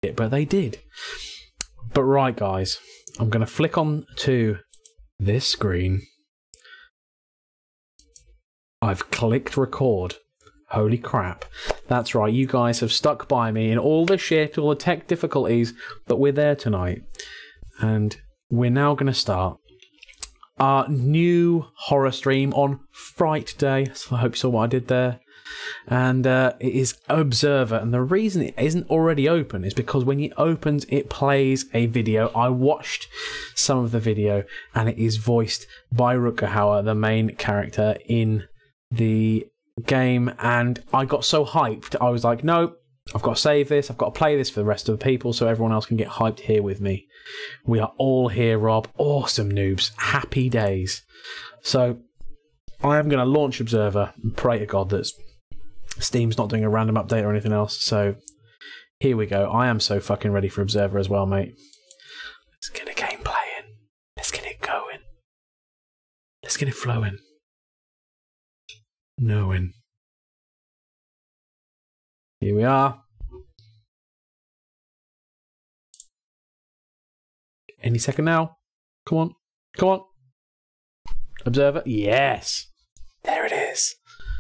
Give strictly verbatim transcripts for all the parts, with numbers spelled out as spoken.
it, but they did. But right, guys, I'm going to flick on to this screen. I've clicked record. Holy crap. That's right, you guys have stuck by me in all the shit, all the tech difficulties, but we're there tonight. And we're now going to start our new horror stream on Fright Day. So I hope you saw what I did there. And uh, it is Observer, and the reason it isn't already open is because when it opens it plays a video. I watched some of the video and it is voiced by Rutger Hauer, the main character in the game, and I got so hyped. I was like, no, I've got to save this, I've got to play this for the rest of the people so everyone else can get hyped here with me. We are all here, Rob. Awesome, noobs. Happy days. So I am going to launch Observer and pray to God that Steam's not doing a random update or anything else. So here we go. I am so fucking ready for Observer as well, mate. Let's get a game playing. Let's get it going. Let's get it flowing. Knowing. Here we are. Any second now. Come on. Come on. Observer. Yes. There it is.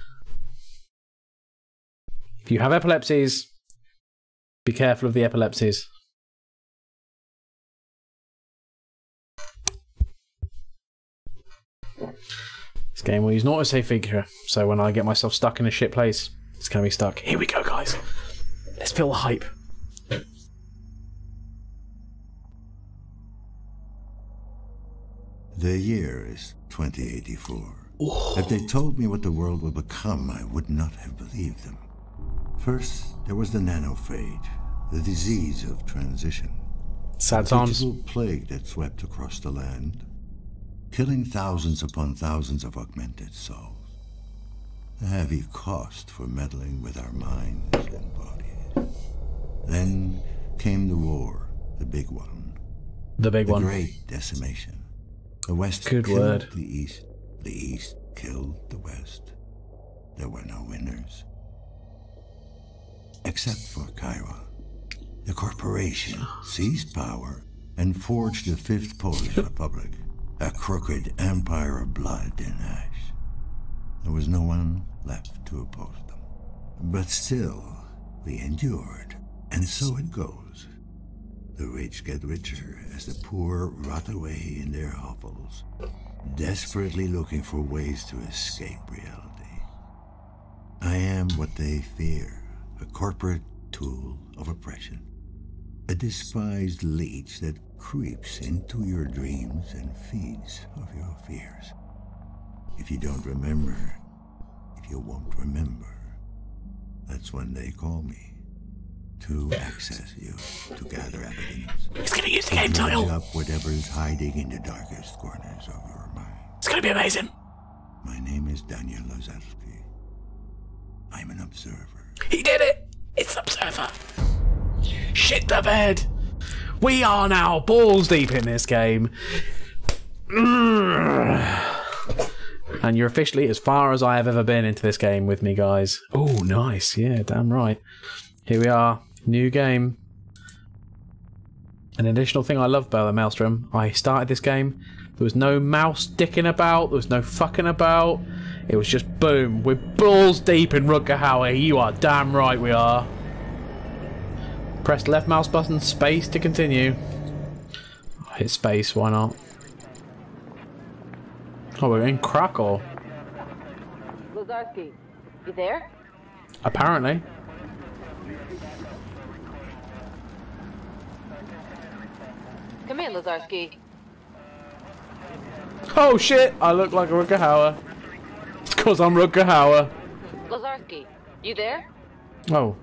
If you have epilepsies, be careful of the epilepsies. This game will use an autosave feature, so when I get myself stuck in a shit place, it's going to be stuck. Here we go, guys. Let's feel the hype. The year is twenty eighty-four. Ooh. If they told me what the world would become, I would not have believed them. First, there was the nanophage, the disease of transition. Sad a times. digital plague that swept across the land, killing thousands upon thousands of augmented souls. A heavy cost for meddling with our minds and bodies. Then came the war, the big one. The big the one. The great decimation. The West Good killed word. the East. The East killed the West. There were no winners. Except for Chiron. The corporation seized power and forged the Fifth Polish Republic, a crooked empire of blood and ash. There was no one left to oppose them. But still, we endured, and so it goes. The rich get richer as the poor rot away in their hovels, desperately looking for ways to escape reality. I am what they fear, a corporate tool of oppression. A despised leech that creeps into your dreams and feeds of your fears. If you don't remember, if you won't remember, that's when they call me. To access you, to gather evidence. It's gonna use the game title. Up whatever's hiding in the darkest corners of your mind. It's gonna be amazing. My name is Daniel Lazarski. I'm an observer. He did it! It's Observer. Shit the bed. We are now balls deep in this game. And you're officially as far as I have ever been into this game with me, guys. Oh, nice. Yeah, damn right. Here we are. New game. An additional thing I love about the Maelstrom. I started this game. There was no mouse dicking about. There was no fucking about. It was just boom. We're balls deep in Rutger Hauer. You are damn right we are. Press left mouse button, space to continue. I'll hit space, why not? Oh, we're in Krakow. Lazarski, you there? Apparently. Come in, Lazarski. Oh shit! I look like Rutger Hauer. It's because I'm Rutger Hauer. Lazarski, you there? Oh.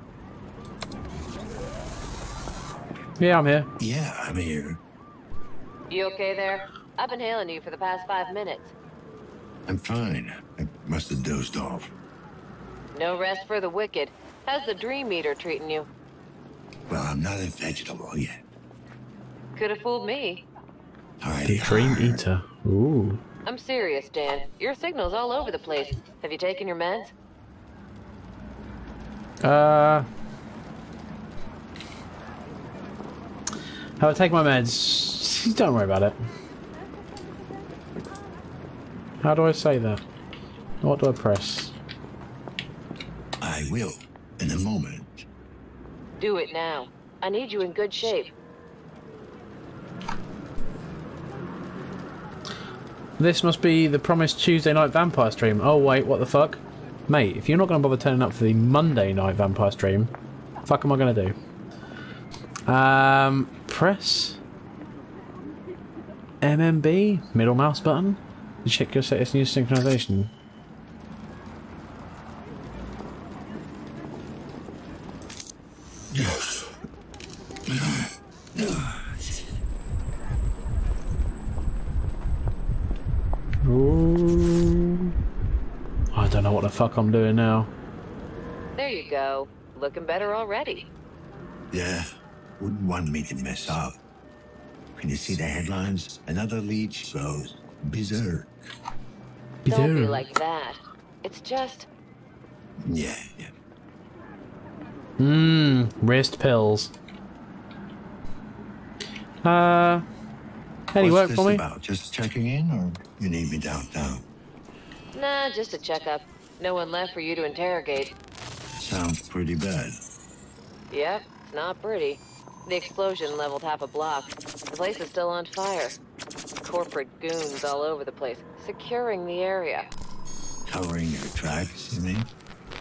Yeah, I'm here. Yeah, I'm here. You okay there? I've been hailing you for the past five minutes. I'm fine. I must have dozed off. No rest for the wicked. How's the dream meter treating you? Well, I'm not a vegetable yet. Could have fooled me. I The Dream are. Eater. Ooh. I'm serious, Dan. Your signal's all over the place. Have you taken your meds? Uh. Have I taken my meds? Don't worry about it. How do I say that? What do I press? I will, in a moment. Do it now. I need you in good shape. This must be the promised Tuesday night vampire stream. Oh wait, what the fuck? Mate, if you're not going to bother turning up for the Monday night vampire stream, fuck am I going to do? Um, press M M B, middle mouse button. Check your status and use synchronization. Yes. Ooh. I don't know what the fuck I'm doing now. There you go. Looking better already. Yeah, wouldn't want me to mess up. Can you see the headlines? Another leech goes berserk. Don't be Berserk. like that. It's just... Yeah, yeah. Mmm, wrist pills. Uh, any What's work this for me? about? Just checking in, or you need me downtown? Nah, just a checkup. No one left for you to interrogate. Sounds pretty bad. Yep, it's not pretty. The explosion leveled half a block. The place is still on fire. Corporate goons all over the place, securing the area. Covering your tracks, you mean?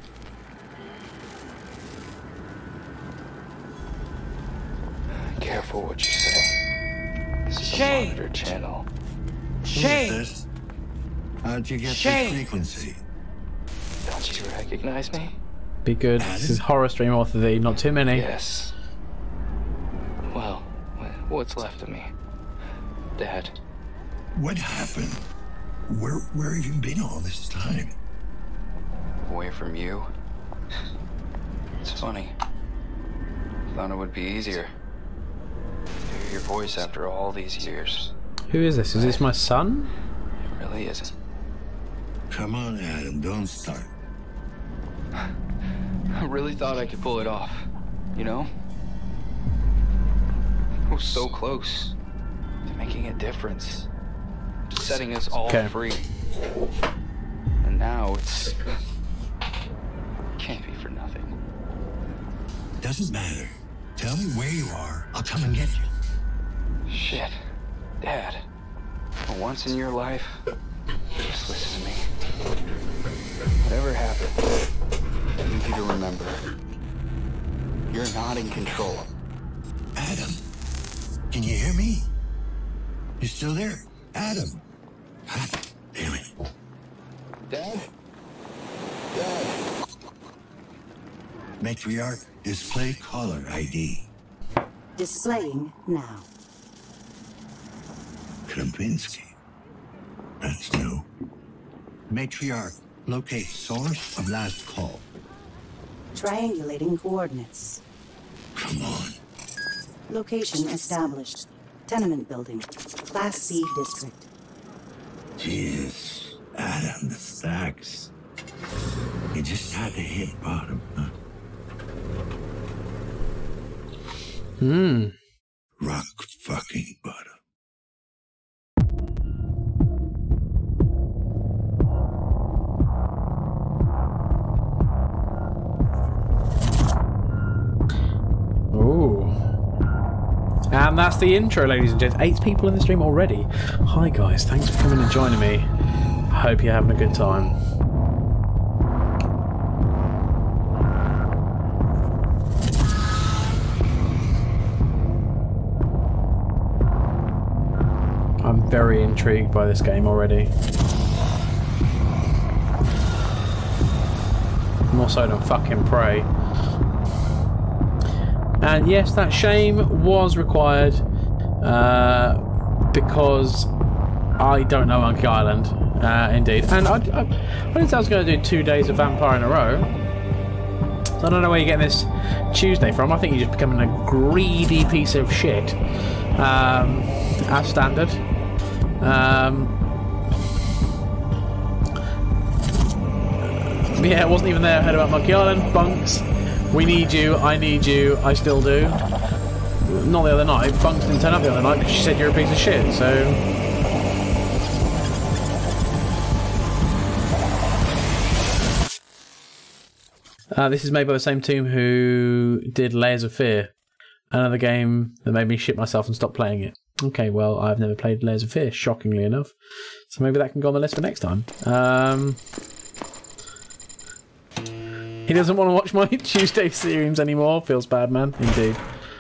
Careful what you say. This is Shane! a monitor channel. Shane! Who's this? How'd you get Shane! the frequency? Don't you recognize me? Be good. This is horror stream author V, not too many. Yes. Well, wh- what's left of me? Dad. What happened? Where where have you been all this time? Away from you. It's funny. Thought it would be easier to hear your voice after all these years. Who is this? Is this my son? It really isn't. Come on, Adam, don't start. I really thought I could pull it off, you know? I was so close to making a difference, to setting us all Okay. free. And now it's... can't be for nothing. Doesn't matter. Tell me where you are. I'll come and get you. Shit. Dad. For once in your life, just listen to me. Whatever happened, I need you to remember. You're not in control. Adam, can you hear me? You still there? Adam. God damn it. Dad? Dad? Matriarch, display caller I D. Displaying now. Krapinski. That's new. Matriarch, locate source of last call. Triangulating coordinates. Come on. Location established. Tenement building. Class C district. Jeez. Adam, the stacks. You just had to hit bottom, huh? Hmm. Rock fucking bottom. Ooh. And that's the intro, ladies and gents. Eight people in the stream already. Hi guys, thanks for coming and joining me. I hope you're having a good time. I'm very intrigued by this game already. More so than fucking Prey. And yes, that shame was required uh, because I don't know Monkey Island, uh, indeed. And I, I, I didn't say I was going to do two days of Vampire in a row. So I don't know where you're getting this Tuesday from. I think you're just becoming a greedy piece of shit. Um, as standard. Um, yeah, it wasn't even there. I heard about Monkey Island. Bunks. We need you. I need you. I still do. not the other night. Bunks didn't turn up the other night because she said you're a piece of shit, so... Uh, this is made by the same team who did Layers of Fear. Another game that made me shit myself and stop playing it. Okay, well, I've never played Layers of Fear, shockingly enough. So maybe that can go on the list for next time. Um, he doesn't want to watch my Tuesday streams anymore. Feels bad, man. Indeed.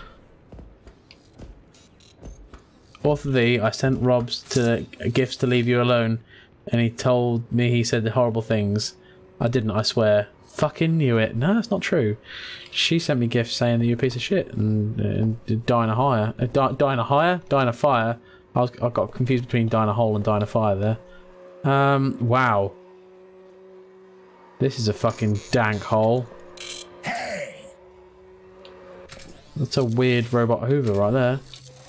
Author thee, I sent Robs to gifts to leave you alone, and he told me he said horrible things. I didn't, I swear. Fucking knew it. No, that's not true. She sent me gifts saying that you're a piece of shit and, and die in a hire. Uh, die, die in a hire? Die in a fire. I, was, I got confused between die in a hole and die in a fire there. Um, wow. This is a fucking dank hole. Hey! That's a weird robot Hoover right there.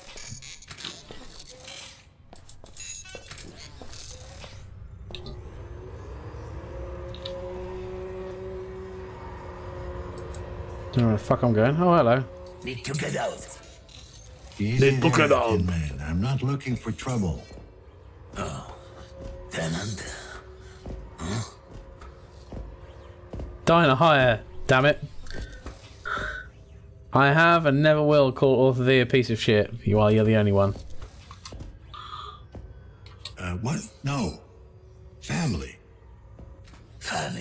Don't know where the fuck I'm going. Oh, hello. Need to get out. Need to get out. Man, I'm not looking for trouble. Oh, tenant. Huh? Die in a hire, damn it. I have and never will call Author thee a piece of shit. You are, you're the only one. Uh, what? No. Family. Family.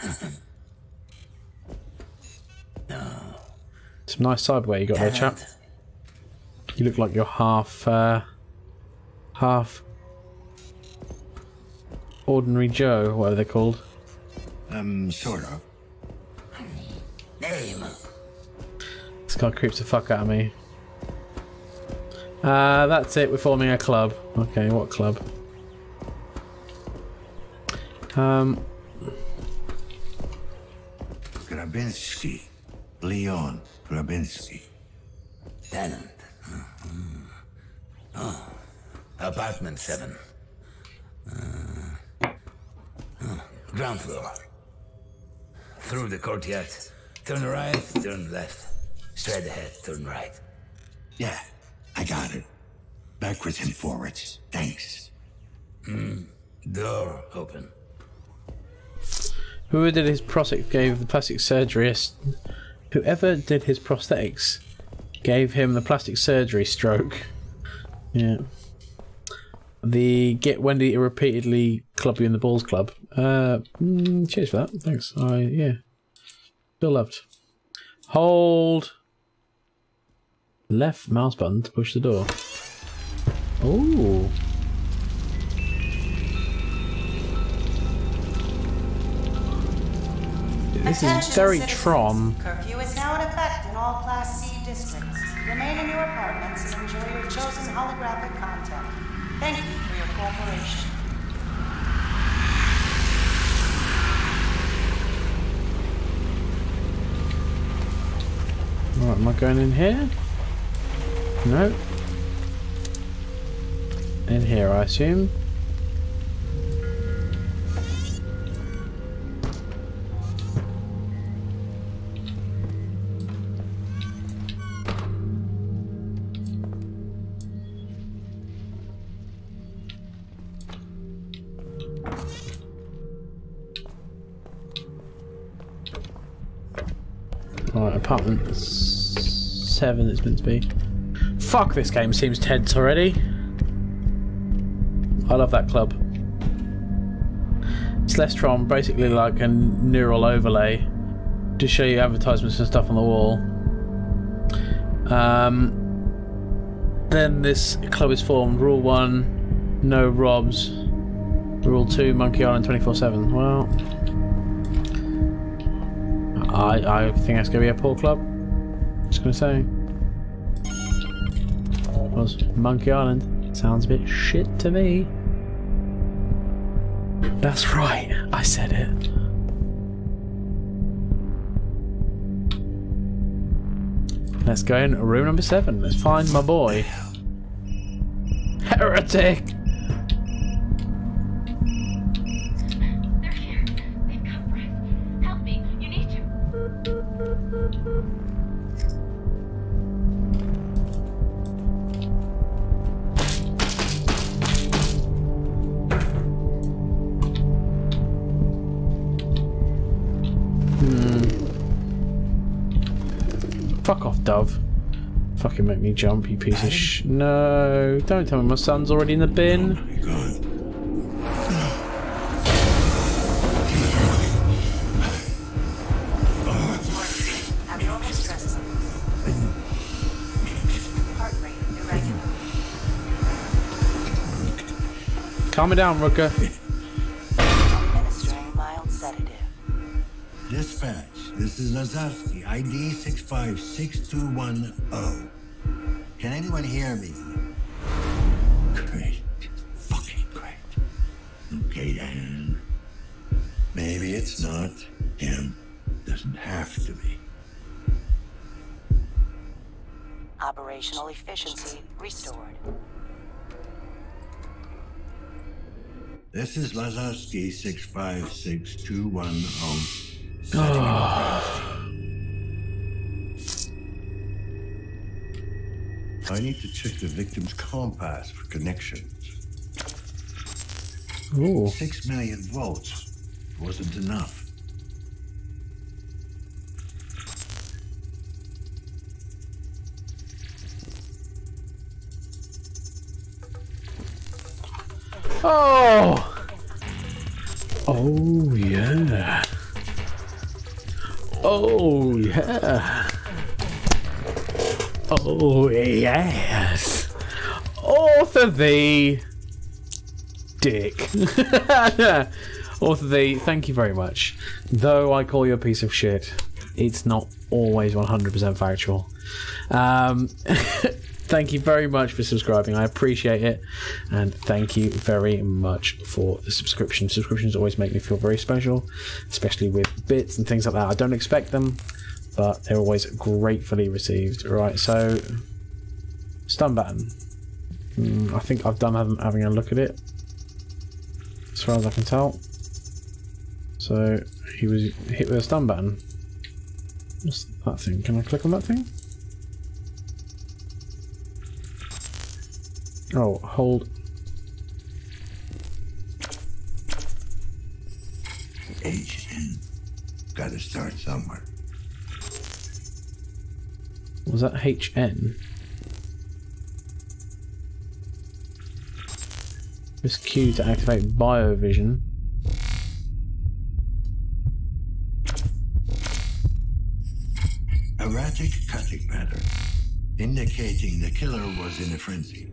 No. Some nice cyberware you got there, chap. You look like you're half, uh, half ordinary Joe, whatever they're called. Um, sort of. Name. This guy creeps the fuck out of me. Uh, that's it. We're forming a club. Okay, what club? Um. Grabinsky. Leon Grabinsky. Tenant. Mm-hmm. Oh, apartment seven. Uh, oh, ground floor. Through the courtyard. Turn right, turn left. Straight ahead, turn right. Yeah, I got it. Backwards and forwards. Thanks. Mm. Door open. Whoever did his prosthetic gave the plastic surgery. Whoever did his prosthetics gave him the plastic surgery stroke. Yeah. The Get Wendy repeatedly club you in the balls club. Uh, mm, cheers for that. Thanks. I yeah. Still loved. Hold left mouse button to push the door. Ooh. This is very Tron. Curfew is now in effect in all Class C districts. Remain in your apartments and enjoy your chosen holographic content. Thank you for your cooperation. Right, am I going in here? No. In here, I assume. Right, apartment seven it's meant to be. Fuck, this game seems tense already. I love that club. Celestron, basically like a neural overlay to show you advertisements and stuff on the wall. Um, then this club is formed. Rule one, no robs. Rule two, Monkey Island twenty-four seven. Well, I, I think that's going to be a poor club. Just going to say. Was Monkey Island. Sounds a bit shit to me. That's right, I said it. Let's go in room number seven. Let's find my boy. Heretic! They're here. They've got Bryce. Help me. You need to. Fuck off, Dove. Fucking make me jump, you piece of sh... No, don't tell me my son's already in the bin. Oh my God. Abnormal stress. Heart rate irregular. Calm it down, Rooker. Administering mild sedative. Dispatch, this is Lazarski, I D six five six two one zero. Can anyone hear me? Great. Fucking great. Okay, then. Maybe it's not him. Doesn't have to be. Operational efficiency restored. This is Lazarski six five six two one zero. Setting up. I need to check the victim's compass for connections. Ooh. Six million volts wasn't enough. Oh! Oh, yeah. Oh, yeah. Oh, yes. Author the dick. Author the, thank you very much. Though I call you a piece of shit, it's not always one hundred percent factual. Um, thank you very much for subscribing. I appreciate it. And thank you very much for the subscription. Subscriptions always make me feel very special, especially with bits and things like that. I don't expect them, but they're always gratefully received. Right, so stun button. Mm, I think I've done having, having a look at it, as far as I can tell. So he was hit with a stun button. What's that thing? Can I click on that thing? Oh, hold. H N. Gotta start somewhere. Was that H N? Press Q to activate biovision. Erratic cutting pattern, indicating the killer was in a frenzy.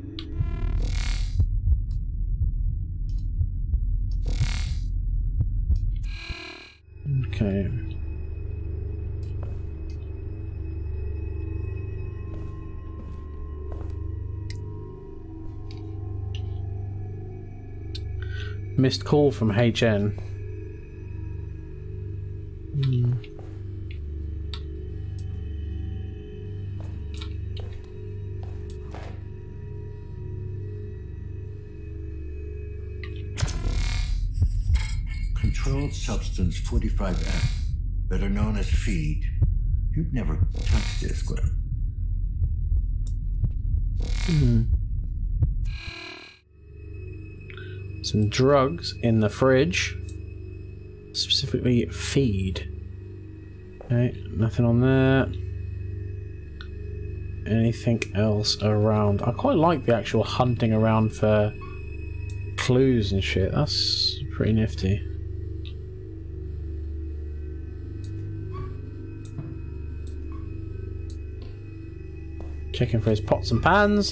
Okay. Missed call from H N. Hmm. Controlled substance forty-five F, better known as feed. You'd never touch this, Gwen. Hmm. Some drugs in the fridge. Specifically feed. Okay, nothing on there. Anything else around? I quite like the actual hunting around for clues and shit. That's pretty nifty. Checking for his pots and pans.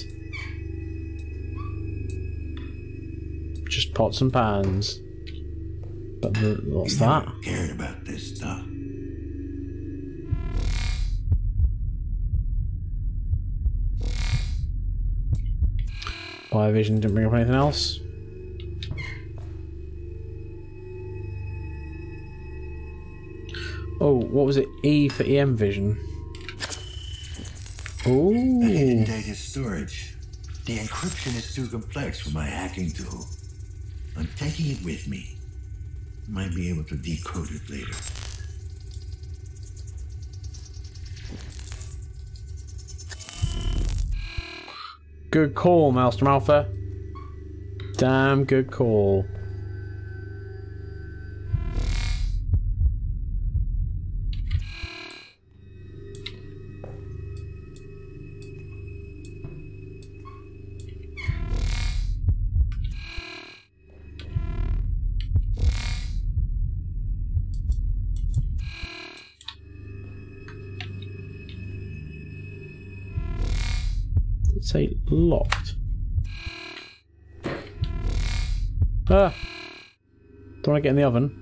Just pots and pans. But the, what's You that? never cared about this stuff. Biovision didn't bring up anything else. Oh, what was it? E for E M vision. Ooh. The hidden data storage. The encryption is too complex for my hacking tool. I'm taking it with me. Might be able to decode it later. Good call, Maelstrom Alpha. Damn good call. Let's say locked. Ah! Don't want to get in the oven.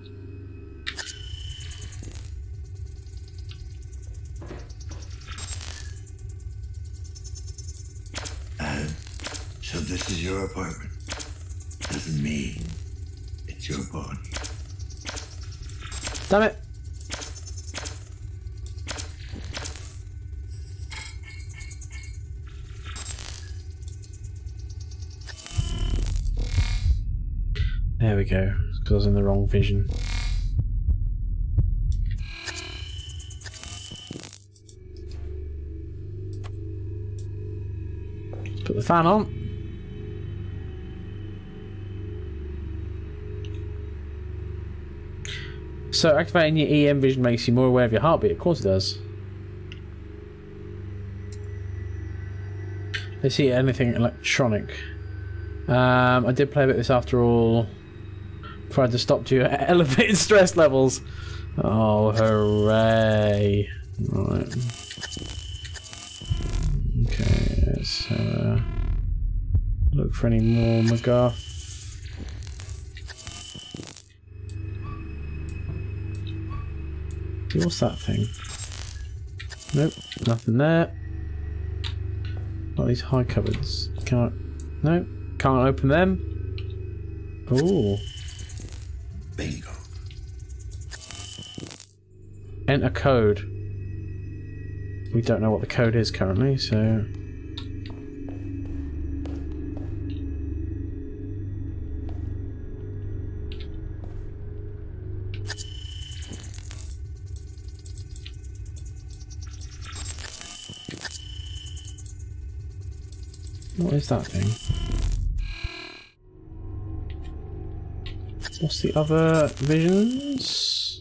Uh, so this is your apartment. Doesn't mean it's your body. Damn it! There we go, because I was in the wrong vision. Let's put the fan on. So activating your E M vision makes you more aware of your heartbeat. Of course it does. Let's see anything electronic. Um, I did play a bit of this after all. Before I had to stop due to elevated stress levels. Oh, hooray! Right. Okay, let's uh, look for any more MacGuff. What's that thing? Nope, nothing there. Not these high cupboards. Can't. Nope, can't open them. Ooh. Bingo. Enter code. We don't know what the code is currently, so. What is that thing? What's the other visions?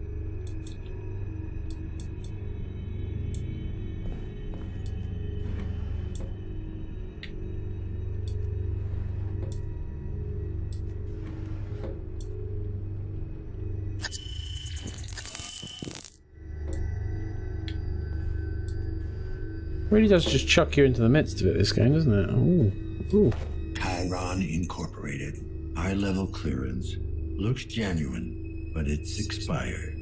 Really does just chuck you into the midst of it, this game, doesn't it? Ooh. Ooh. Chiron Incorporated. High-level clearance. Looks genuine, but it's expired.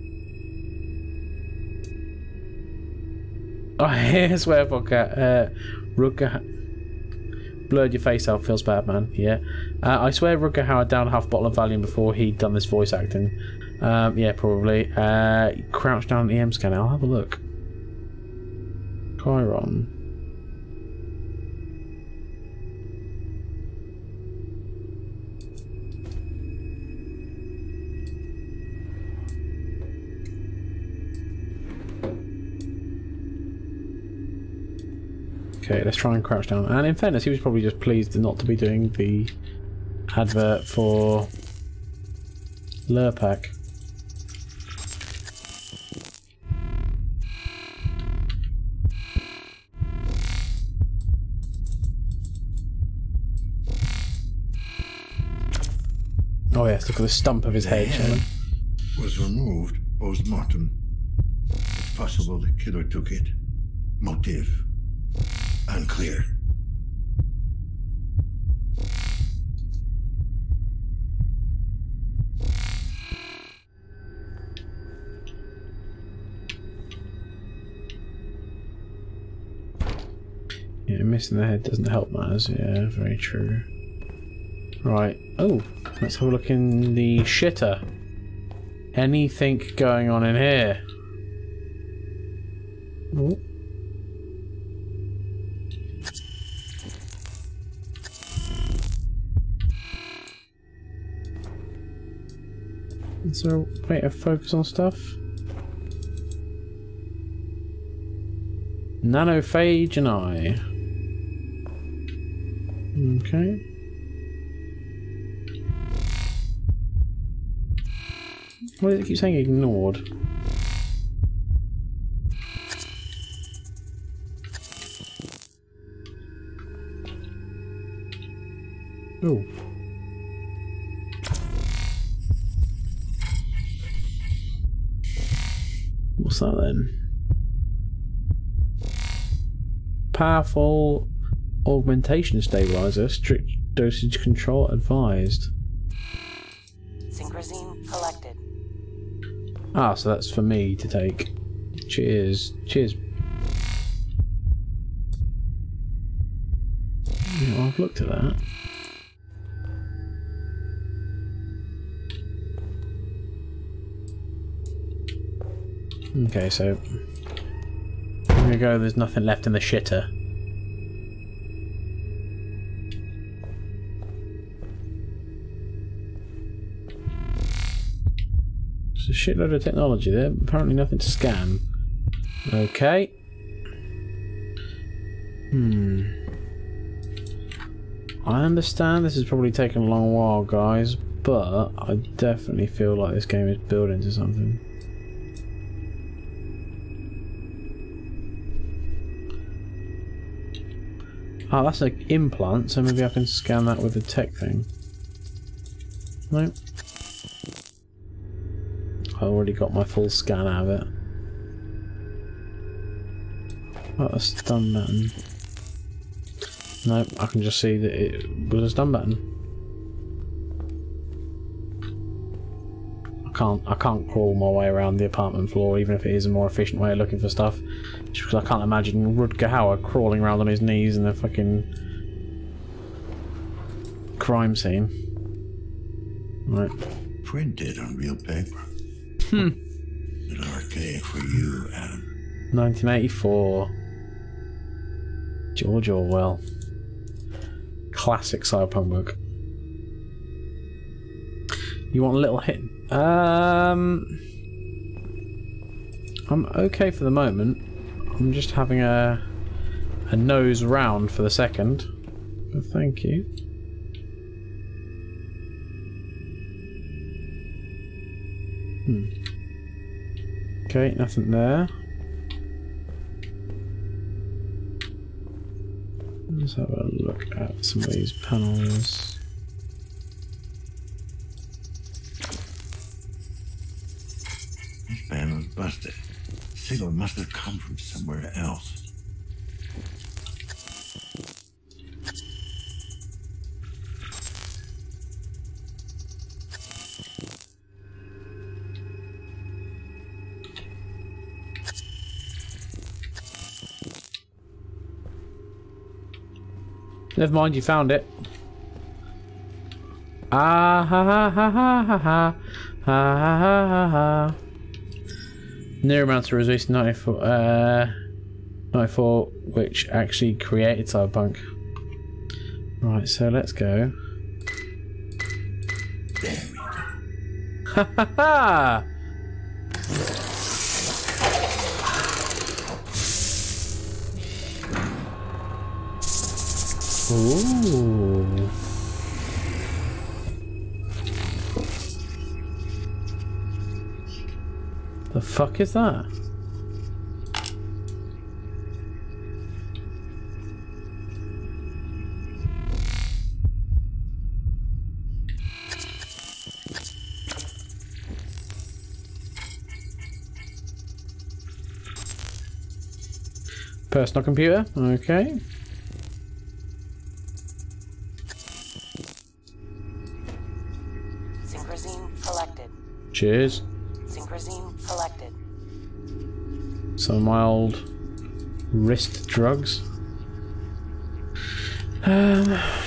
Oh, here's where I got uh, Rutger blurred your face out. Feels bad, man. Yeah. Uh, I swear Rutger Hauer downed half a bottle of Valium before he'd done this voice acting. Um, yeah, probably. Uh, crouch down an E M scanner. I'll have a look. Chiron. Okay, let's try and crouch down. And in fairness, he was probably just pleased not to be doing the advert for Lurpak. Oh yes, look at the stump of his head. head was removed post-mortem. It's possible the killer took it. Motive unclear. Yeah, missing the head doesn't help matters. Yeah, very true. Right. Oh, let's have a look in the shitter. Anything going on in here? Ooh. Is there a way to focus on stuff? Nanophage and I. Okay. Why does it keep saying ignored? Oh. What's that then? Powerful Augmentation stabilizer. Strict dosage control advised. Synchrosine collected. Ah, so that's for me to take. Cheers. Cheers. Yeah, I've looked at that. Okay, so there we go. There's nothing left in the shitter. There's a shitload of technology there. Apparently, nothing to scan. Okay. Hmm. I understand this has probably taken a long while, guys, but I definitely feel like this game is building to something. Ah, that's an implant, so maybe I can scan that with the tech thing. No. I already got my full scan out of it. Oh, a stun button. No, I can just see that it was a stun button. I can't I can't crawl my way around the apartment floor, even if it is a more efficient way of looking for stuff. Just because I can't imagine Rutger Hauer crawling around on his knees in a fucking crime scene. Right. Printed on real paper. Hmm. A little archaic for you, Adam. nineteen eighty-four. George Orwell. Classic cyberpunk book. You want a little hit? Um, I'm okay for the moment. I'm just having a a nose round for the second. But thank you. Hmm. Okay, nothing there. Let's have a look at some of these panels. This panel was busted. The signal must have come from somewhere else. Never mind, you found it. Ah ha ha ha ha ha ha ha ha ha ha. Neuromancer was released in ninety-four, uh, ninety-four, which actually created Cyberpunk. Right, so let's go. There we go. Ha ha ha! Ooh. The fuck is that? Personal computer, okay. Cheers. Synchrosine collected. Some mild wrist drugs. Um,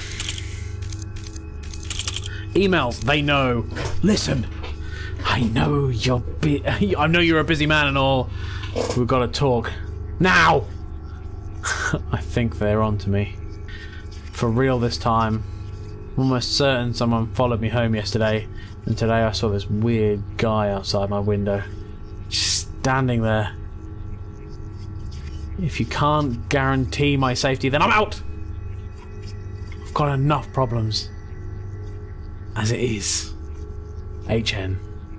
emails. They know. Listen. I know you're. Bi I know you're a busy man and all. We've got to talk now. I think they're on to me. For real this time. I'm almost certain someone followed me home yesterday. And today I saw this weird guy outside my window, just standing there. If you can't guarantee my safety, then I'm out! I've got enough problems. As it is. H N.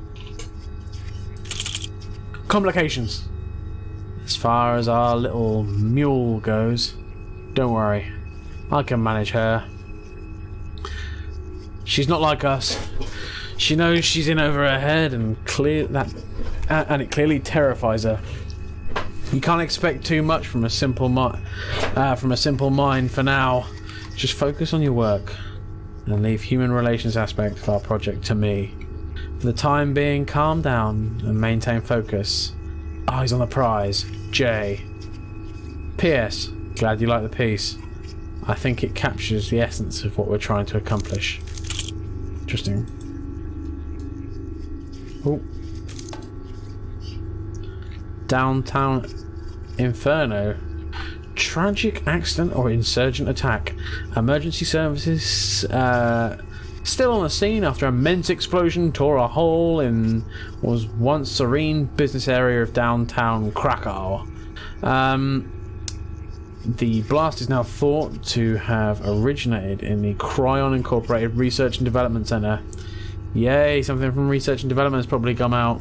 Complications. As far as our little mule goes, don't worry. I can manage her. She's not like us. She knows she's in over her head, and clear that, uh, and it clearly terrifies her. You can't expect too much from a simple mi uh, from a simple mind for now. Just focus on your work and leave human relations aspect of our project to me. For the time being, calm down and maintain focus. Eyes on the prize, Jay. P S Glad you like the piece. I think it captures the essence of what we're trying to accomplish. Interesting. Oh. Downtown Inferno. Tragic accident or insurgent attack. Emergency services uh, still on the scene after immense explosion tore a hole in what was once serene business area of downtown Krakow. Um, the blast is now thought to have originated in the Cryon Incorporated Research and Development Center. Yay, something from Research and Development has probably come out.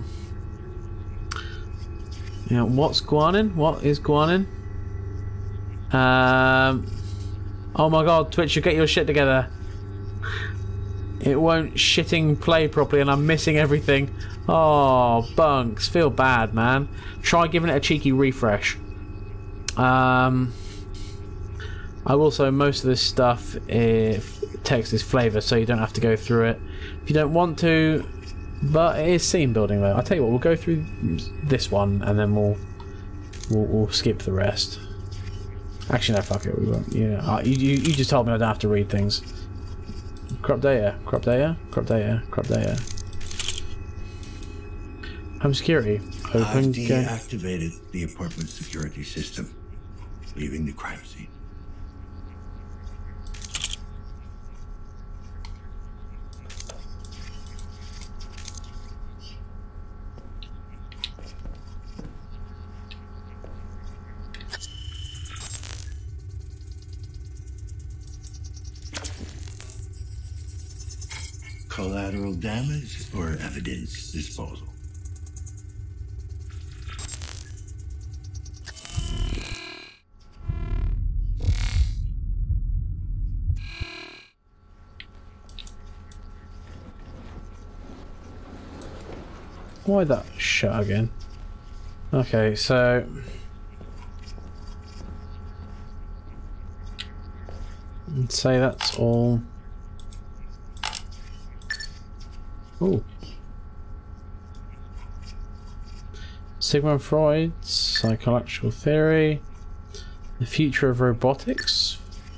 Yeah, what's guanin? What is guanin? Um, oh my god, Twitch, you get your shit together. It won't shitting play properly and I'm missing everything. Oh, bunks, feel bad, man. Try giving it a cheeky refresh. Um, I will say most of this stuff, if text is flavour, so you don't have to go through it if you don't want to. But it is scene building though. I'll tell you what, we'll go through this one and then we'll we'll, we'll skip the rest. Actually, no, fuck it, we won't. Yeah, uh, you, you you just told me I don't have to read things. Crop data, crop data, crop data, crop data. Home security. Open. I've deactivated the apartment security system, leaving the crime scene. Collateral damage or evidence disposal? Why that shut again? Okay, so let's say that's all. Ooh. Sigmund Freud's psychological theory, the future of robotics,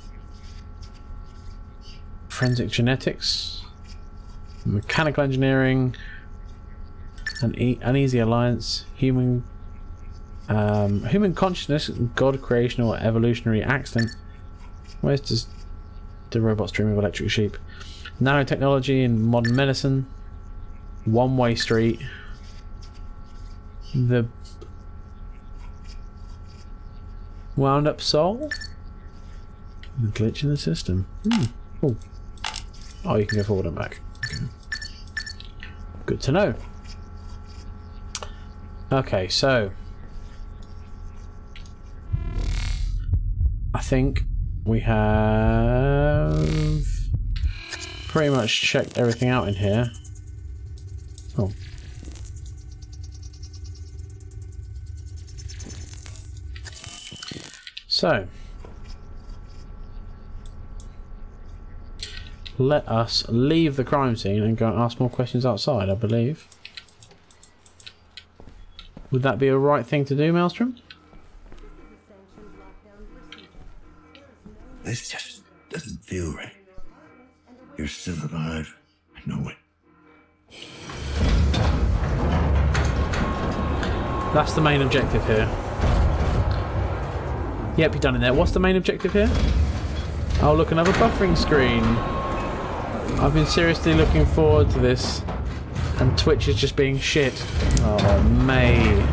forensic genetics, mechanical engineering, an e uneasy alliance, human um, human consciousness, God creation or evolutionary accident. Where's does the robots dream of electric sheep? Nanotechnology and modern medicine. One-way street. The wound up soul. The glitch in the system. Hmm. Oh. Oh, you can go forward and back. Okay. Good to know. Okay, so I think we have pretty much checked everything out in here. Oh. So, let us leave the crime scene and go and ask more questions outside, I believe. Would that be a right thing to do, Maelstrom? This just doesn't feel right. You're still alive. I know it. That's the main objective here. Yep, you're done in there. What's the main objective here? Oh, look, another buffering screen. I've been seriously looking forward to this, and Twitch is just being shit. Oh, mate.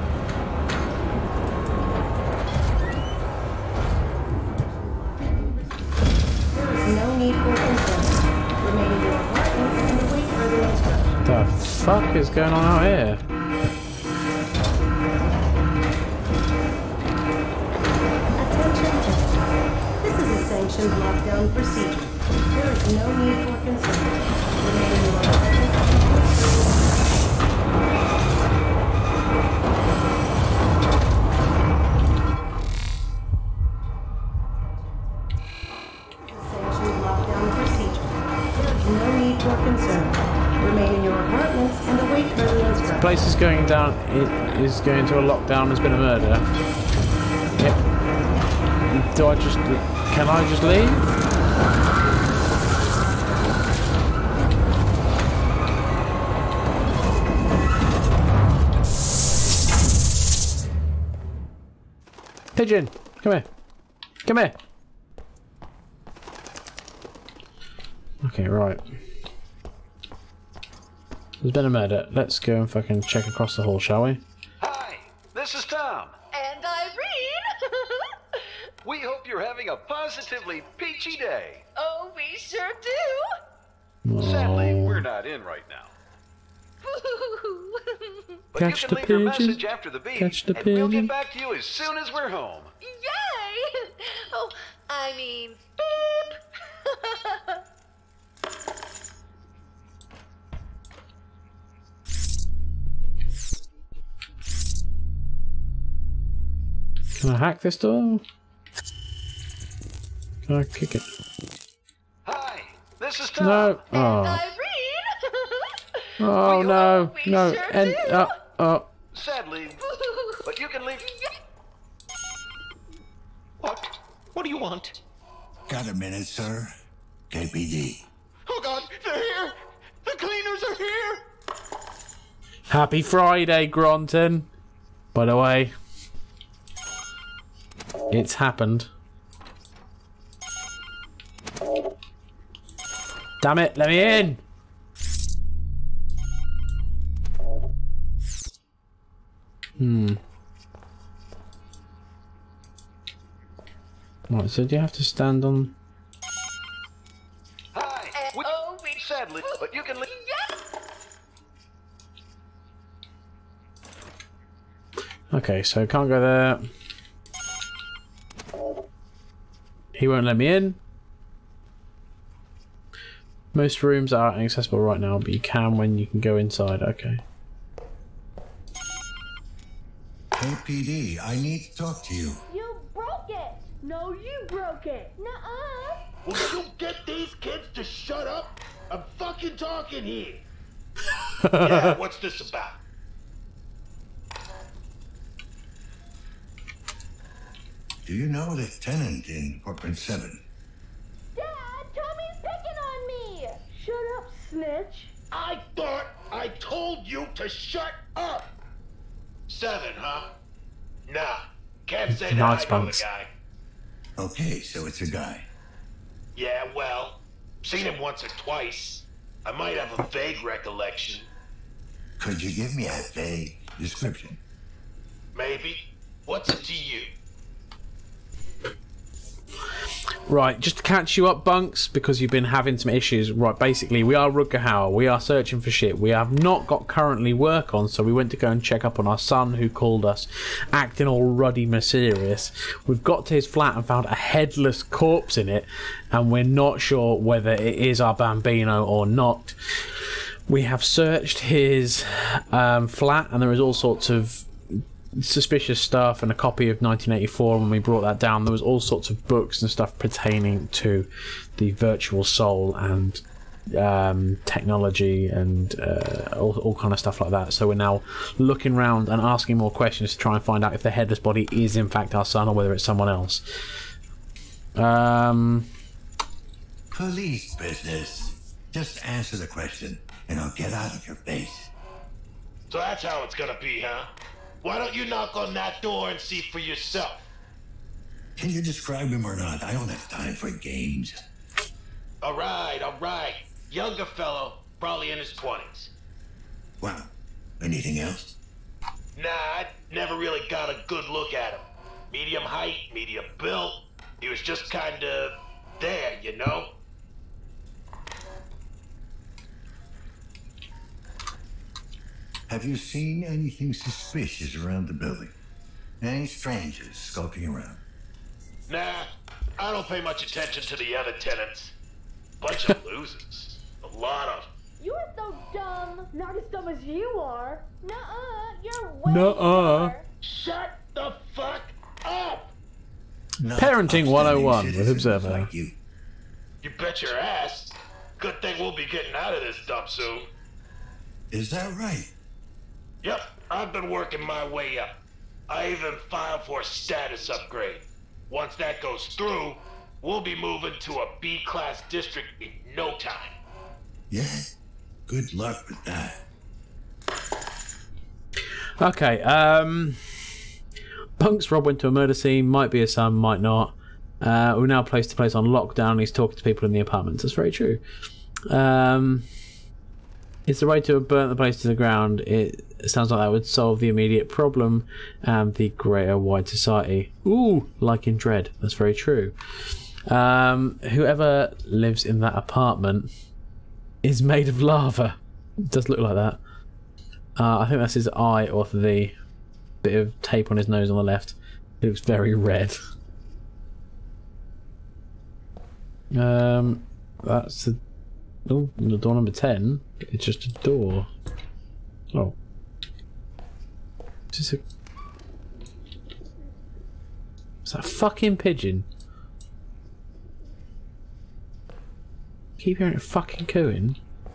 There is no need for concern. Remain in your apartment and await further instructions. The fuck is going on out here? Sanctioned lockdown procedure. There is no need for concern. Remain in your apartment. your concern. Remain in your apartments and await further instructions. The place is going down. It is going to a lockdown. There's been a murder. Yep. Do I just? Can I just leave? Pigeon, come here. Come here. Okay, right. There's been a murder. Let's go and fucking check across the hall, shall we? Hi, this is Tom. And Irene! We hope you're having a positively peachy day. Oh, we sure do! Sadly, we're not in right now. But Catch you the can leave your pigeon. message after the beep, Catch the and we'll pigeon. get back to you as soon as we're home. Yay! Oh, I mean, beep! Can I hack this door? Can I kick it? Hi, this is Tom. No. And Oh. Irene! Oh no. we No. sure And do. uh, oh. Sadly, but you can leave. What? What do you want? Got a minute, sir? K P D. Oh God, they're here! The cleaners are here! Happy Friday, Gronton. By the way, it's happened. Damn it! Let me in. Hmm. Right, so do you have to stand on? Hi, we, Oh, we sadly, but you can leave. Okay, so can't go there. He won't let me in. Most rooms are inaccessible right now, but you can when you can go inside. Okay. K P D, I need to talk to you. You broke it. No, you broke it. Nuh-uh. Will you get these kids to shut up? I'm fucking talking here. Yeah, what's this about? Do you know the tenant in apartment seven? Dad, Tommy's picking on me. Shut up, snitch. I thought I told you to shut up. Seven, huh? Nah, can't say that Nice I know the bunks. guy. Okay, so it's a guy. Yeah, well, seen him once or twice. I might have a vague recollection. Could you give me a vague description? Maybe. What's it to you? Right, just to catch you up, Bunks, because you've been having some issues. Right, basically, we are Rutger Hauer. We are searching for shit. We have not got currently work on, so we went to go and check up on our son who called us, acting all ruddy mysterious. We've got to his flat and found a headless corpse in it, and we're not sure whether it is our Bambino or not. We have searched his um, flat, and there is all sorts of suspicious stuff and a copy of nineteen eighty-four. When we brought that down, there was all sorts of books and stuff pertaining to the virtual soul and um, technology and uh, all, all kind of stuff like that. So we're now looking around and asking more questions to try and find out if the headless body is in fact our son or whether it's someone else. Um, Police business. Just answer the question, and I'll get out of your face. So that's how it's gonna be, huh? Why don't you knock on that door and see for yourself? Can you describe him or not? I don't have time for games. All right, all right. Younger fellow, probably in his twenties. Wow. Anything else? Nah, I never really got a good look at him. Medium height, medium build. He was just kinda there, you know? Have you seen anything suspicious around the building? Any strangers skulking around? Nah, I don't pay much attention to the other tenants. Bunch of losers. A lot of. You are so dumb. Not as dumb as you are. Nuh-uh. You're way Nuh-uh. dumber. Shut the fuck up! Not Parenting upstanding one oh one with citizens Observer. Like you. You bet your ass. Good thing we'll be getting out of this dump soon. Is that right? Yep, I've been working my way up. I even filed for a status upgrade. Once that goes through, we'll be moving to a B-class district in no time. Yeah. Good luck with that. Okay, um... Punk's Rob went to a murder scene, might be a son, might not. Uh, we're now placed to place on lockdown, he's talking to people in the apartments. That's very true. Um... It's the way to have burnt the place to the ground. It sounds like that would solve the immediate problem and the greater wide society. Ooh, like in Dread. That's very true. Um, whoever lives in that apartment is made of lava. It does look like that. Uh, I think that's his eye or the bit of tape on his nose on the left. It looks very red. Um, that's the... Oh, the door number ten. It's just a door. Oh. Is this a... Is that a fucking pigeon? Keep hearing it fucking cooing.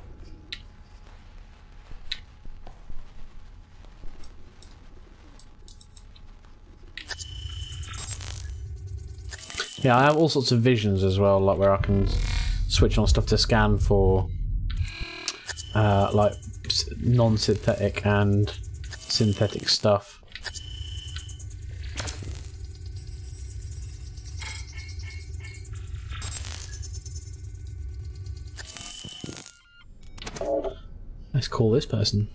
Yeah, I have all sorts of visions as well, like where I can switch on stuff to scan for uh, like non-synthetic and synthetic stuff. Let's call this person.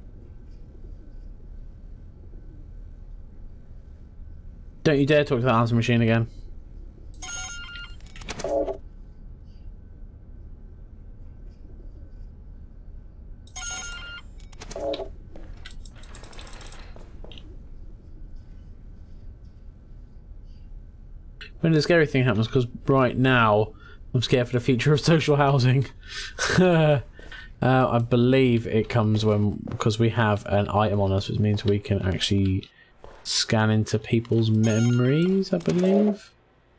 Don't you dare talk to that answer machine again. When the scary thing happens, because right now I'm scared for the future of social housing. uh, I believe it comes when because we have an item on us, which means we can actually scan into people's memories, I believe.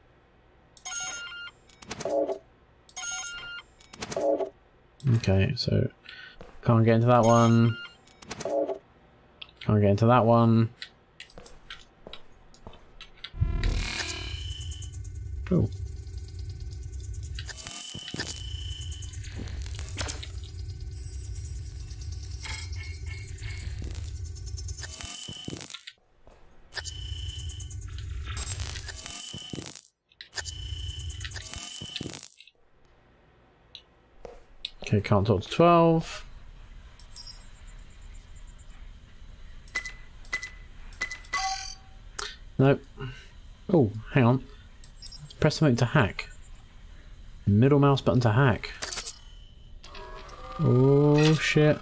Okay, so can't get into that one. Can't get into that one. Oh. Okay, can't talk to twelve. Nope. Oh, hang on. Press something to hack. Middle mouse button to hack. Oh shit.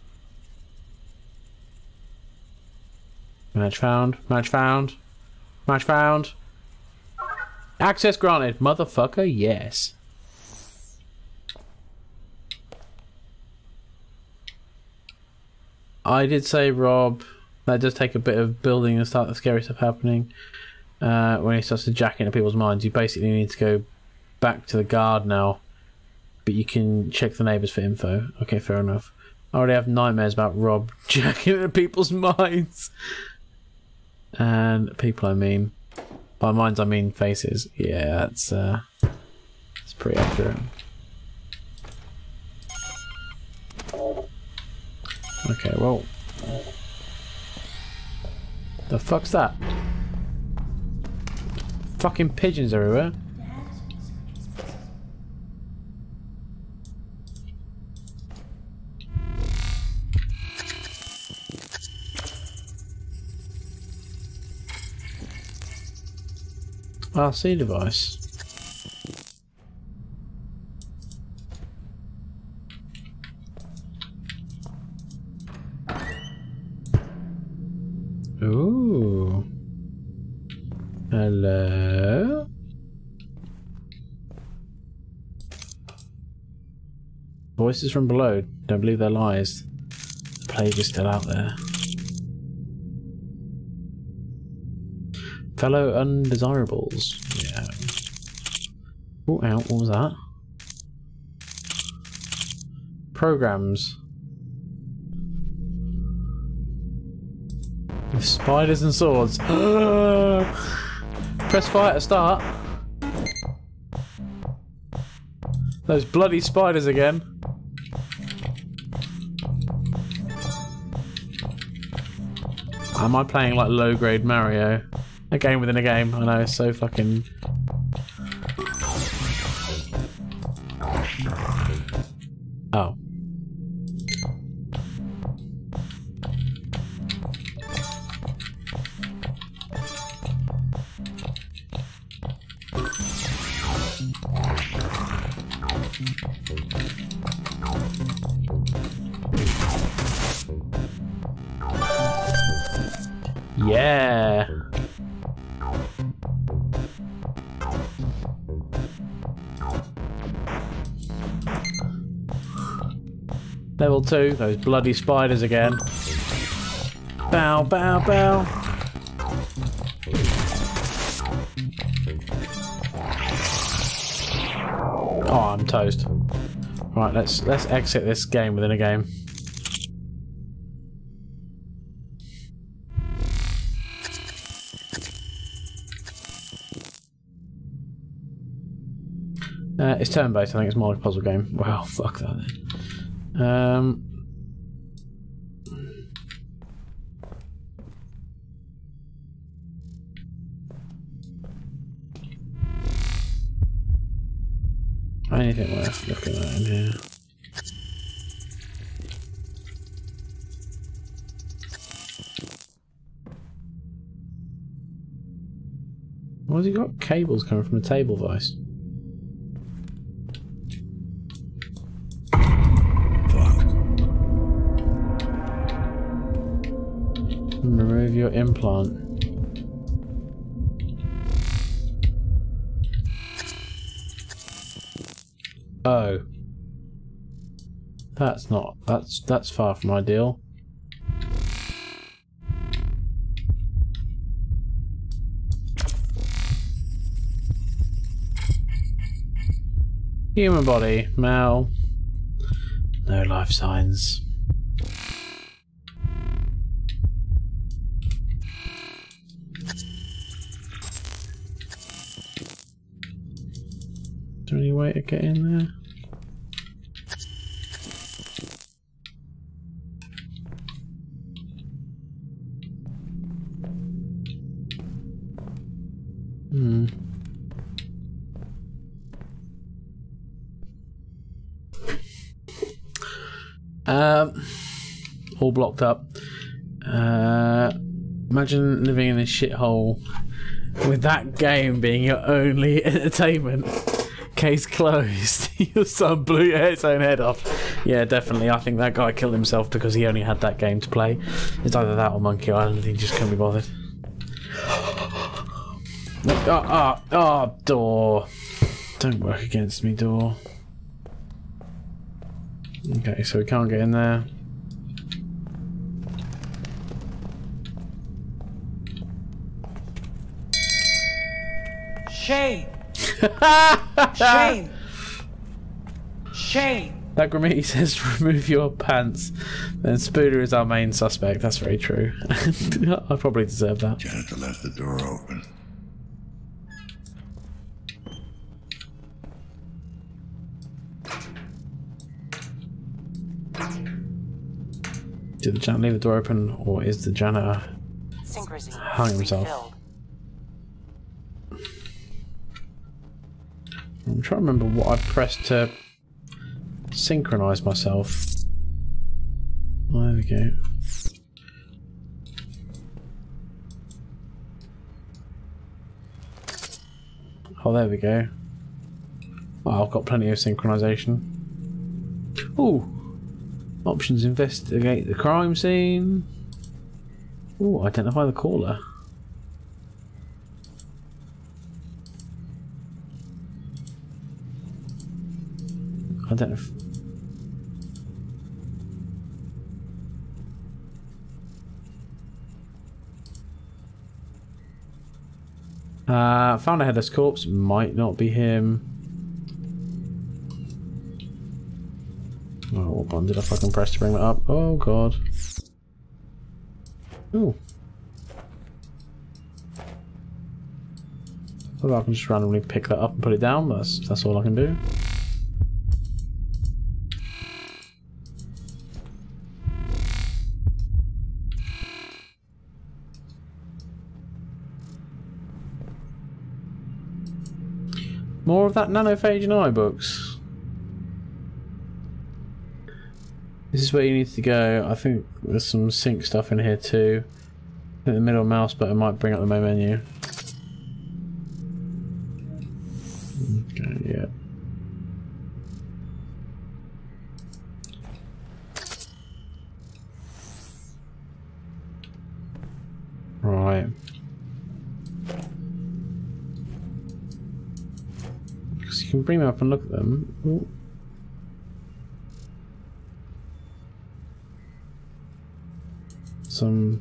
Match found. Match found. Match found. Access granted. Motherfucker, yes. I did say, Rob, that does take a bit of building and start the scary stuff happening. Uh, when he starts to jack into people's minds, you basically need to go back to the guard now. But you can check the neighbours for info. Okay, fair enough. I already have nightmares about Rob jacking into people's minds. And people, I mean. By minds, I mean faces. Yeah, that's, uh, that's pretty accurate. Okay, well. The fuck's that? Fucking pigeons everywhere. R C device. Ooh. Hello? Voices from below. Don't believe their lies. The plague is still out there. Fellow undesirables. Yeah. Oh, out. What was that? programs. With spiders and swords. Press fire to start. Those bloody spiders again. Am I playing like low grade Mario? A game within a game. I know, it's so fucking... Oh. Yeah. Level two, those bloody spiders again. Bow, bow, bow. Oh, I'm toast. Right, let's let's exit this game within a game. Uh, it's turn-based. I think it's more like a puzzle game. Well, fuck that then. Um. Anything worth looking at in here? Why has he got cables coming from the table vice? Remove your implant. Oh. That's not that's that's far from ideal. Human body, Mal. No life signs. Is there any way to get in there? Hmm. Um, all blocked up. Uh, imagine living in a shithole with that game being your only entertainment. Case closed. Your son blew his own head off. Yeah, definitely. I think that guy killed himself because he only had that game to play. It's either that or Monkey Island. He just couldn't be bothered. Oh, oh, oh, door. Don't work against me, door. Okay, so we can't get in there. Shame! Shame! Shame! That Grimity says remove your pants. Then Spooner is our main suspect. That's very true. I probably deserve that. Janitor left the door open. Did the janitor leave the door open, or is the janitor hung himself? I'm trying to remember what I pressed to synchronise myself. Oh, there we go. Oh, there we go. Oh, I've got plenty of synchronisation. Ooh! Options: investigate the crime scene. Ooh, identify the caller. I don't know if... Uh, found a headless corpse. Might not be him. Oh, what button did I fucking press to bring that up? Oh god. Ooh. Well, I can just randomly pick that up and put it down. That's that's all I can do. More of that Nanophage and iBooks. This is where you need to go. I think there's some sync stuff in here too. I think the middle mouse button might bring up the main menu. Okay, yeah. Right. Because you can bring them up and look at them. Ooh. Some.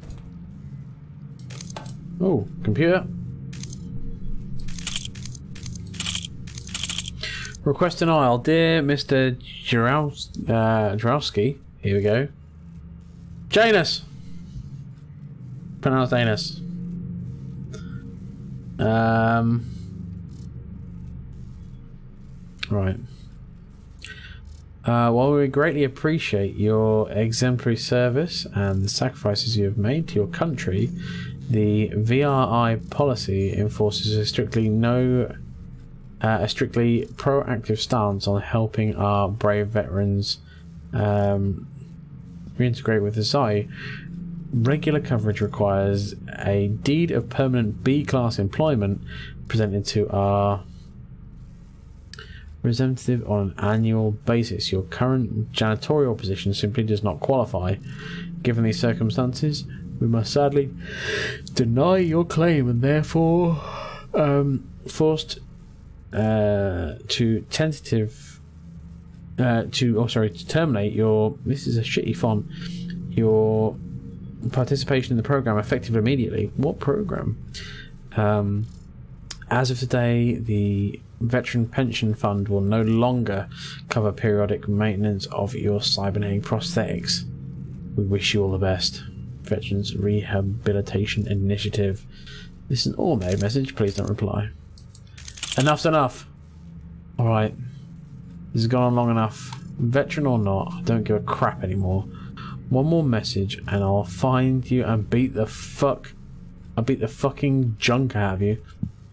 Oh, computer. Request denial. Dear Mister Jaraus uh, Jarowski. Here we go. Janus! Pronounced anus. Um. Right. Uh, while we greatly appreciate your exemplary service and the sacrifices you have made to your country, the V R I policy enforces a strictly no, uh, a strictly proactive stance on helping our brave veterans um, reintegrate with society. Regular coverage requires a deed of permanent B-class employment presented to our representative on an annual basis. Your current janitorial position simply does not qualify. Given these circumstances, we must sadly deny your claim and therefore um, forced uh, to tentative uh, to oh sorry to terminate your this is a shitty font your participation in the program effective immediately. What program? Um, as of today, the Veteran Pension Fund will no longer cover periodic maintenance of your cybernetic prosthetics. We wish you all the best. Veterans Rehabilitation Initiative. This is an automated message. Please don't reply. Enough's enough. Alright. This has gone on long enough. Veteran or not, I don't give a crap anymore. One more message and I'll find you and beat the fuck... I'll beat the fucking junk out of you.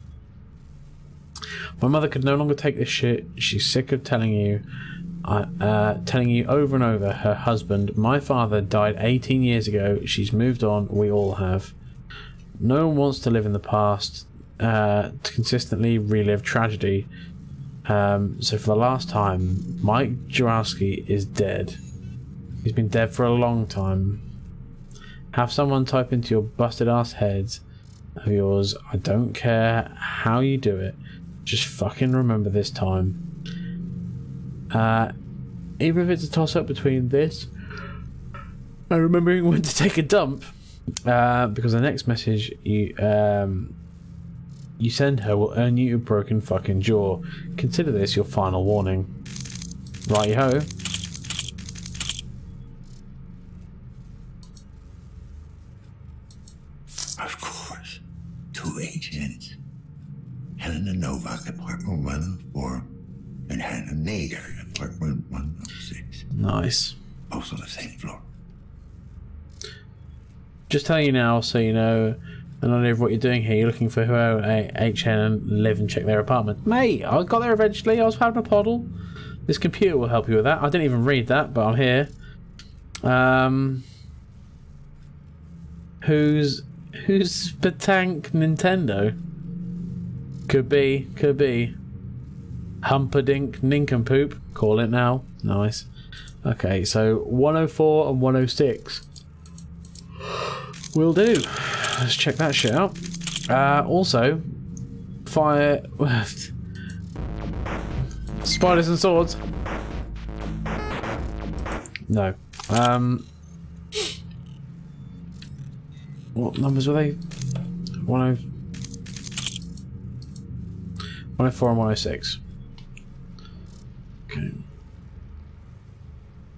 My mother could no longer take this shit. She's sick of telling you, uh, uh, telling you over and over. Her husband, my father, died eighteen years ago. She's moved on. We all have. No one wants to live in the past, uh, to consistently relive tragedy. Um, so for the last time, Mike Jarowski is dead. He's been dead for a long time. Have someone type into your busted ass heads of yours. I don't care how you do it. Just fucking remember this time. Uh, even if it's a toss-up between this and remembering when to take a dump, uh, because the next message you um, you send her will earn you a broken fucking jaw. Consider this your final warning. Righty-ho. Of course. Two agents. Helena Novak, apartment one oh four, and Hannah Nader, apartment one oh six. Nice. Both on the same floor. Just telling you now, so you know an idea of what you're doing here. You're looking for whoever H N and live and check their apartment. Mate, I got there eventually. I was having a poddle. This computer will help you with that. I didn't even read that, but I'm here. Um, who's who's Spatank Nintendo? Could be, could be. Humperdink Nincompoop. Call it now. Nice. Okay, so one oh four and one oh six. Will do. Let's check that shit out. Uh, also, fire... Spiders and swords. No. Um... What numbers were they? one oh... one oh four and one oh six. Okay.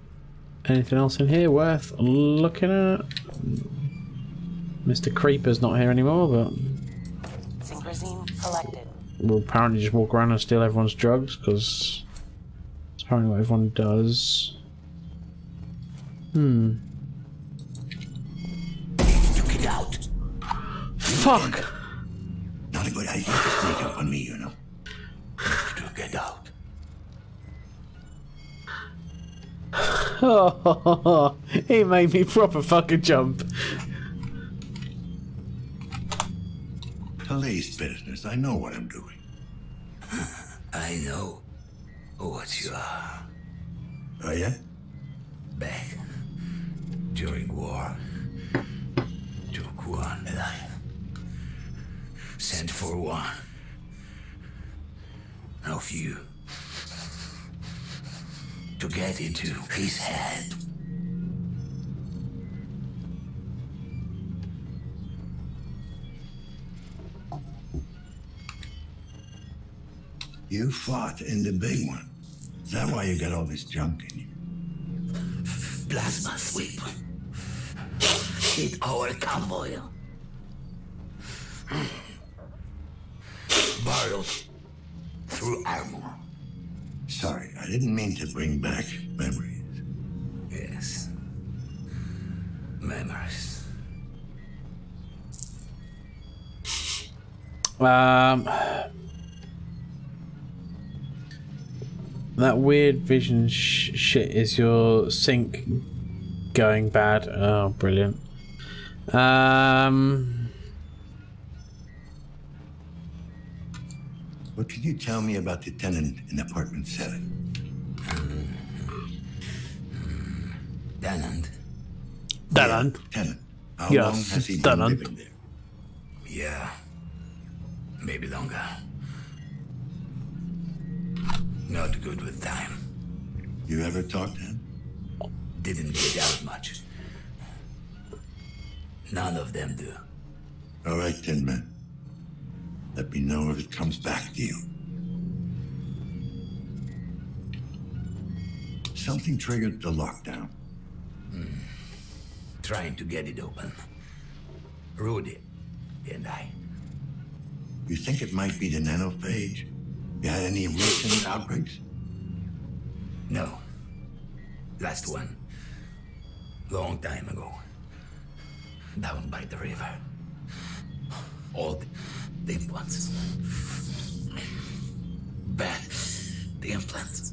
Anything else in here worth looking at? Mister Creeper's not here anymore, but Synchrosine collected. we'll apparently just walk around and steal everyone's drugs, because that's apparently what everyone does. Hmm. Took it out. Fuck! Not a good idea to sneak up on me, you know. Took it out. Oh, he made me proper fucking jump. Police business. I know what I'm doing. I know what you are. Oh, yeah? Back during war, took one alive. Sent for one of you to get into his head. You fought in the big one. Is that why you got all this junk in you? Plasma sweep. Hit our convoy. Borrowed through armor. Sorry, I didn't mean to bring back memories. Yes. Memories. Um, that weird vision sh shit is your sync going bad. Oh, brilliant. Um, What could you tell me about the tenant in apartment seven? Tenant. Tenant. Yeah, tenant. How Yes, long has he been tenant. living there? Yeah. Maybe longer. Not good with time. You ever talked to him? Didn't get out much. None of them do. All right, Tin Man. Let me know if it comes back to you. Something triggered the lockdown. Mm. Trying to get it open. Rudy and I. You think it might be the nanophage? You had any recent outbreaks? No. Last one. Long time ago. Down by the river. Old implants. Bad the implants.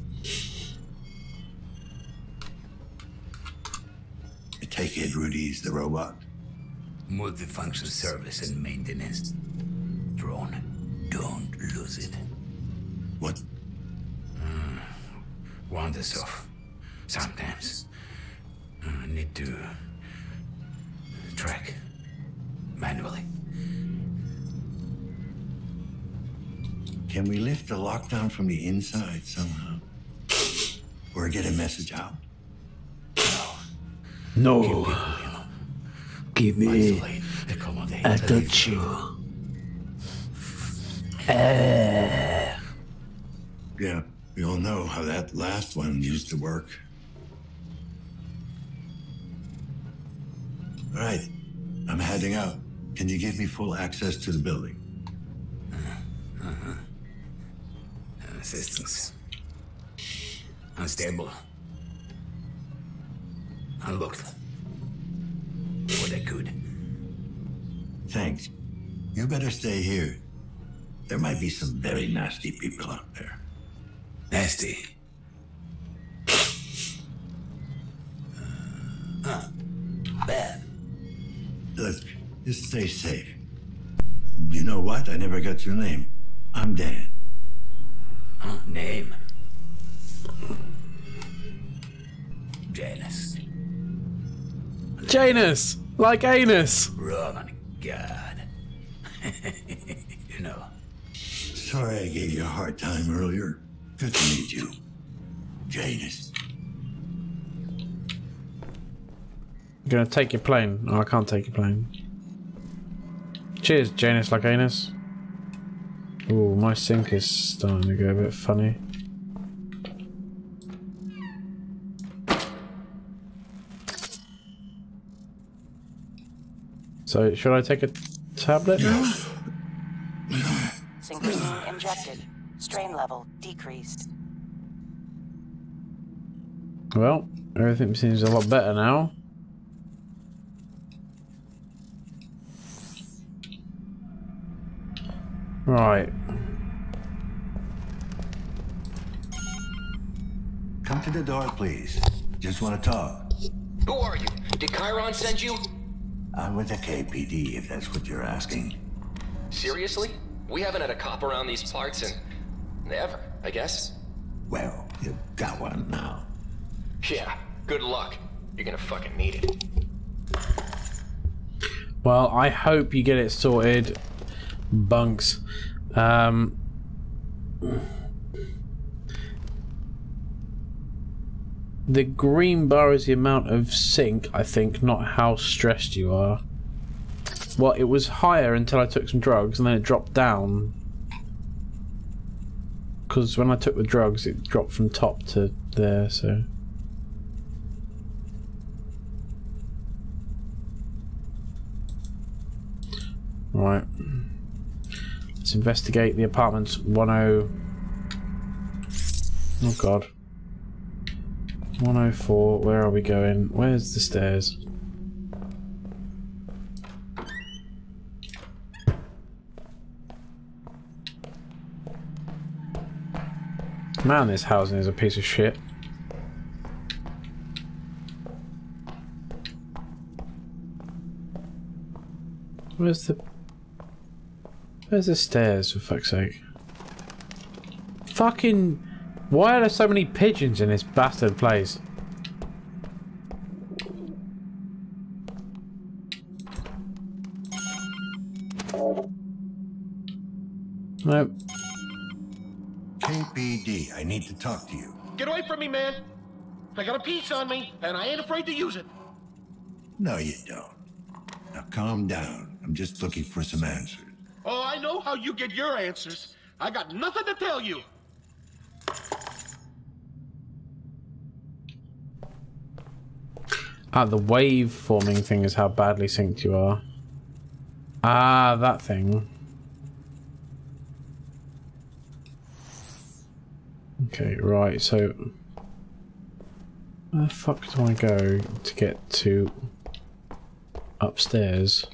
I take it Rudy's the robot? Multifunction service and maintenance. Drone. Don't lose it. What? Mm. Wanders off. Sometimes. Uh, need to track manually. Can we lift the lockdown from the inside somehow? Or get a message out? no. Give me a touch you. Yeah, we all know how that last one used to work. All right, I'm heading out. Can you give me full access to the building? Uh-huh. Assistance. Unstable. Unlocked. What I could. Thanks. You better stay here. There might be some very nasty people out there. Nasty. Huh. Bad. Look, just stay safe. You know what? I never got your name. I'm Dan. Huh? Name? Janus. Janus! Like anus! Roman God. You know. Sorry I gave you a hard time earlier. Good to meet you. Janus. I'm gonna take your plane. Oh, I can't take your plane. Cheers, Janus like anus. Ooh, my sync is starting to go a bit funny. So, should I take a tablet now? Synchrosine injected. Strain level decreased. Well, everything seems a lot better now. Right. Come to the door, please. Just want to talk. Who are you? Did Chiron send you? I'm with the K P D, if that's what you're asking. Seriously? We haven't had a cop around these parts in... ever, I guess. Well, you got one now. Yeah, good luck. You're gonna fucking need it. Well, I hope you get it sorted, Bunks. Um... The green bar is the amount of sync, I think, not how stressed you are. Well, it was higher until I took some drugs, and then it dropped down. Because when I took the drugs, it dropped from top to there, so... Right. Let's investigate the apartment's one oh... Oh god. one oh four, where are we going? Where's the stairs? Man, this housing is a piece of shit. Where's the... Where's the stairs, for fuck's sake? Fucking... Why are there so many pigeons in this bastard place? Nope. K P D, I need to talk to you. Get away from me, man. I got a piece on me, and I ain't afraid to use it. No, you don't. Now calm down. I'm just looking for some answers. Oh, I know how you get your answers. I got nothing to tell you. Ah, the wave forming thing is how badly synced you are. Ah, that thing. Okay, right, so... Where the fuck do I go to get to upstairs?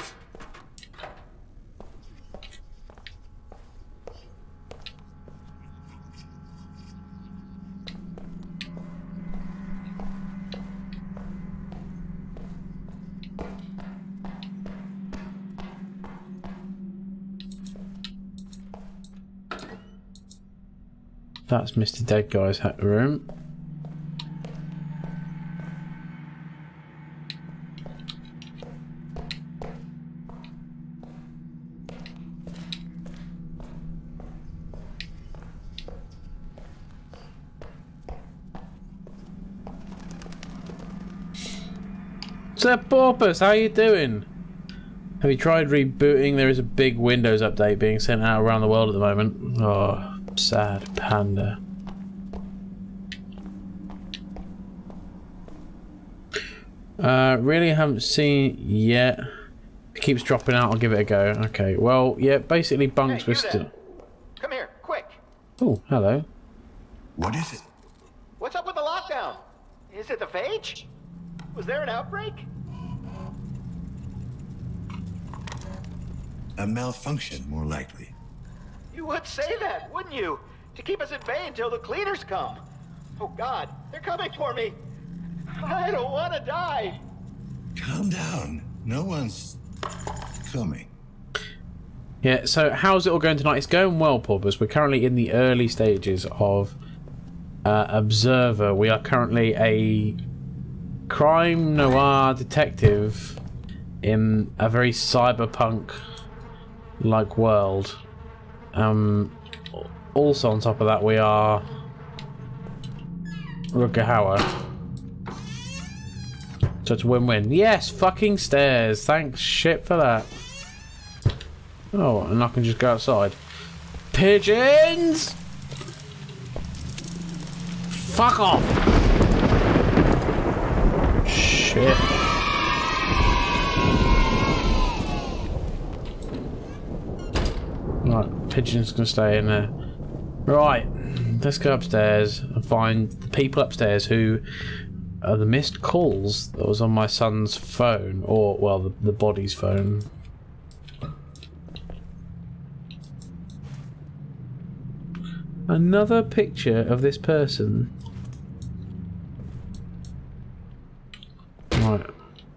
That's Mister Dead Guy's hat room. Sir Porpoise, how you doing? Have you tried rebooting? There is a big Windows update being sent out around the world at the moment. Oh. Sad panda. Uh, really haven't seen yet. It keeps dropping out. I'll give it a go. Okay. Well, yeah. Basically, Bunks Hey, was still. Come here, quick. Oh, hello. What is it? What's up with the lockdown? Is it the phage? Was there an outbreak? A malfunction, more likely. You would say that, wouldn't you? To keep us at bay until the cleaners come. Oh God, they're coming for me. I don't want to die. Calm down. No one's coming. Yeah. So, how's it all going tonight? It's going well, Porpoise. We're currently in the early stages of uh, Observer. We are currently a crime noir detective in a very cyberpunk-like world. Um, also on top of that, we are Rutger Hauer. So it's a win-win. Yes, fucking stairs. Thanks shit for that. Oh, and I can just go outside. Pigeons! Fuck off! Shit. pigeon's gonna stay in there. Right, let's go upstairs and find the people upstairs who are the missed calls that was on my son's phone, or well, the, the body's phone. Another picture of this person. Right.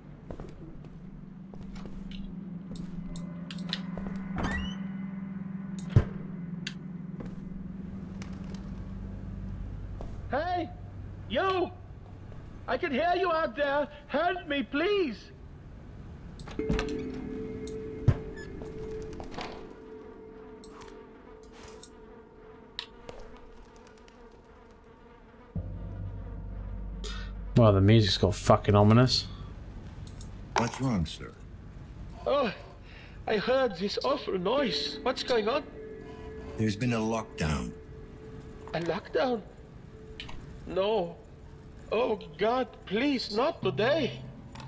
Hey! You! I can hear you out there! Help me, please! Well, the music's got fucking ominous. What's wrong, sir? Oh, I heard this awful noise. What's going on? There's been a lockdown. A lockdown? No. Oh, God, please, not today.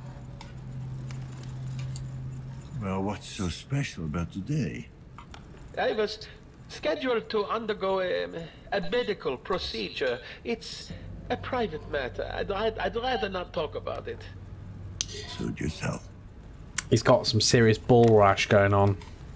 Well, what's so special about today? I was scheduled to undergo a, a medical procedure. It's a private matter. I'd, I'd, I'd rather not talk about it. Suit yourself. He's got some serious ball rash going on.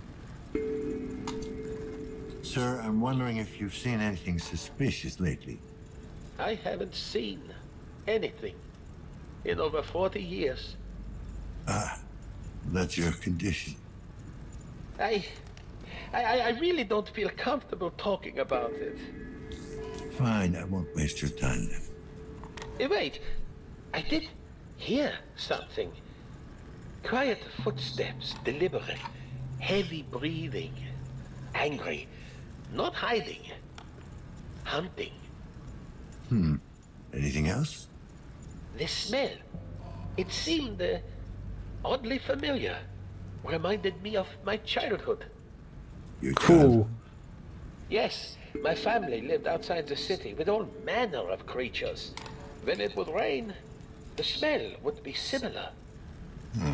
Sir, I'm wondering if you've seen anything suspicious lately. I haven't seen anything in over forty years. Ah, that's your condition. I, I, I really don't feel comfortable talking about it. Fine, I won't waste your time then. Eh, wait, I did hear something. Quiet footsteps, deliberate, heavy breathing, angry, not hiding, hunting. Hmm. Anything else? The smell, it seemed uh, oddly familiar. Reminded me of my childhood. Your Cool. Yes, my family lived outside the city with all manner of creatures. When it would rain, the smell would be similar. Hmm.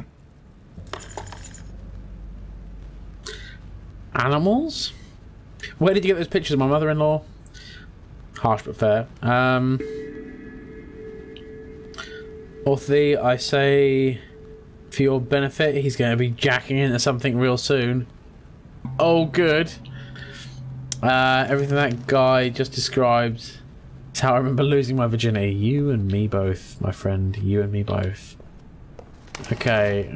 Animals? Where did you get those pictures of my mother-in-law? Harsh but fair. Um, Orthy, I say for your benefit, he's going to be jacking into something real soon. Oh, good. Uh, everything that guy just described is how I remember losing my virginity. You and me both, my friend. You and me both. Okay.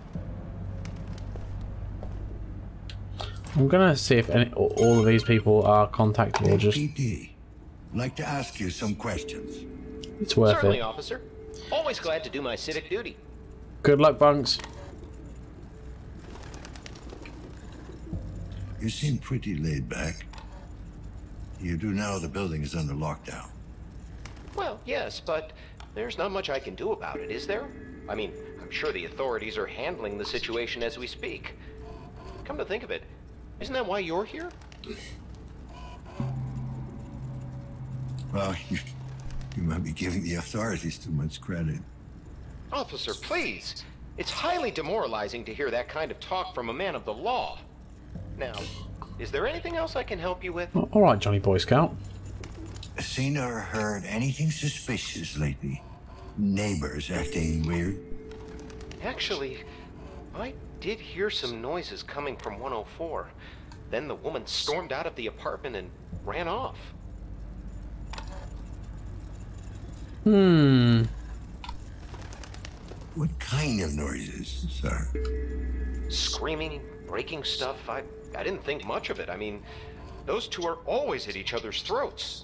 I'm gonna see if any, all of these people are contactable. Or just P D, I'd like to ask you some questions. It's worth Certainly, it. officer. Always glad to do my civic duty. Good luck, Bunks. You seem pretty laid back. You do know the building is under lockdown. Well, yes, but there's not much I can do about it, is there? I mean, I'm sure the authorities are handling the situation as we speak. Come to think of it, isn't that why you're here? Well, you, you might be giving the authorities too much credit. Officer, please. It's highly demoralizing to hear that kind of talk from a man of the law. Now, is there anything else I can help you with? All right, Johnny Boy Scout. Seen or heard anything suspicious lately? Neighbors acting weird? Actually, I did hear some noises coming from one oh four. Then the woman stormed out of the apartment and ran off. Hmm. What kind of noises, sir? Screaming, breaking stuff, I, I didn't think much of it. I mean, those two are always at each other's throats.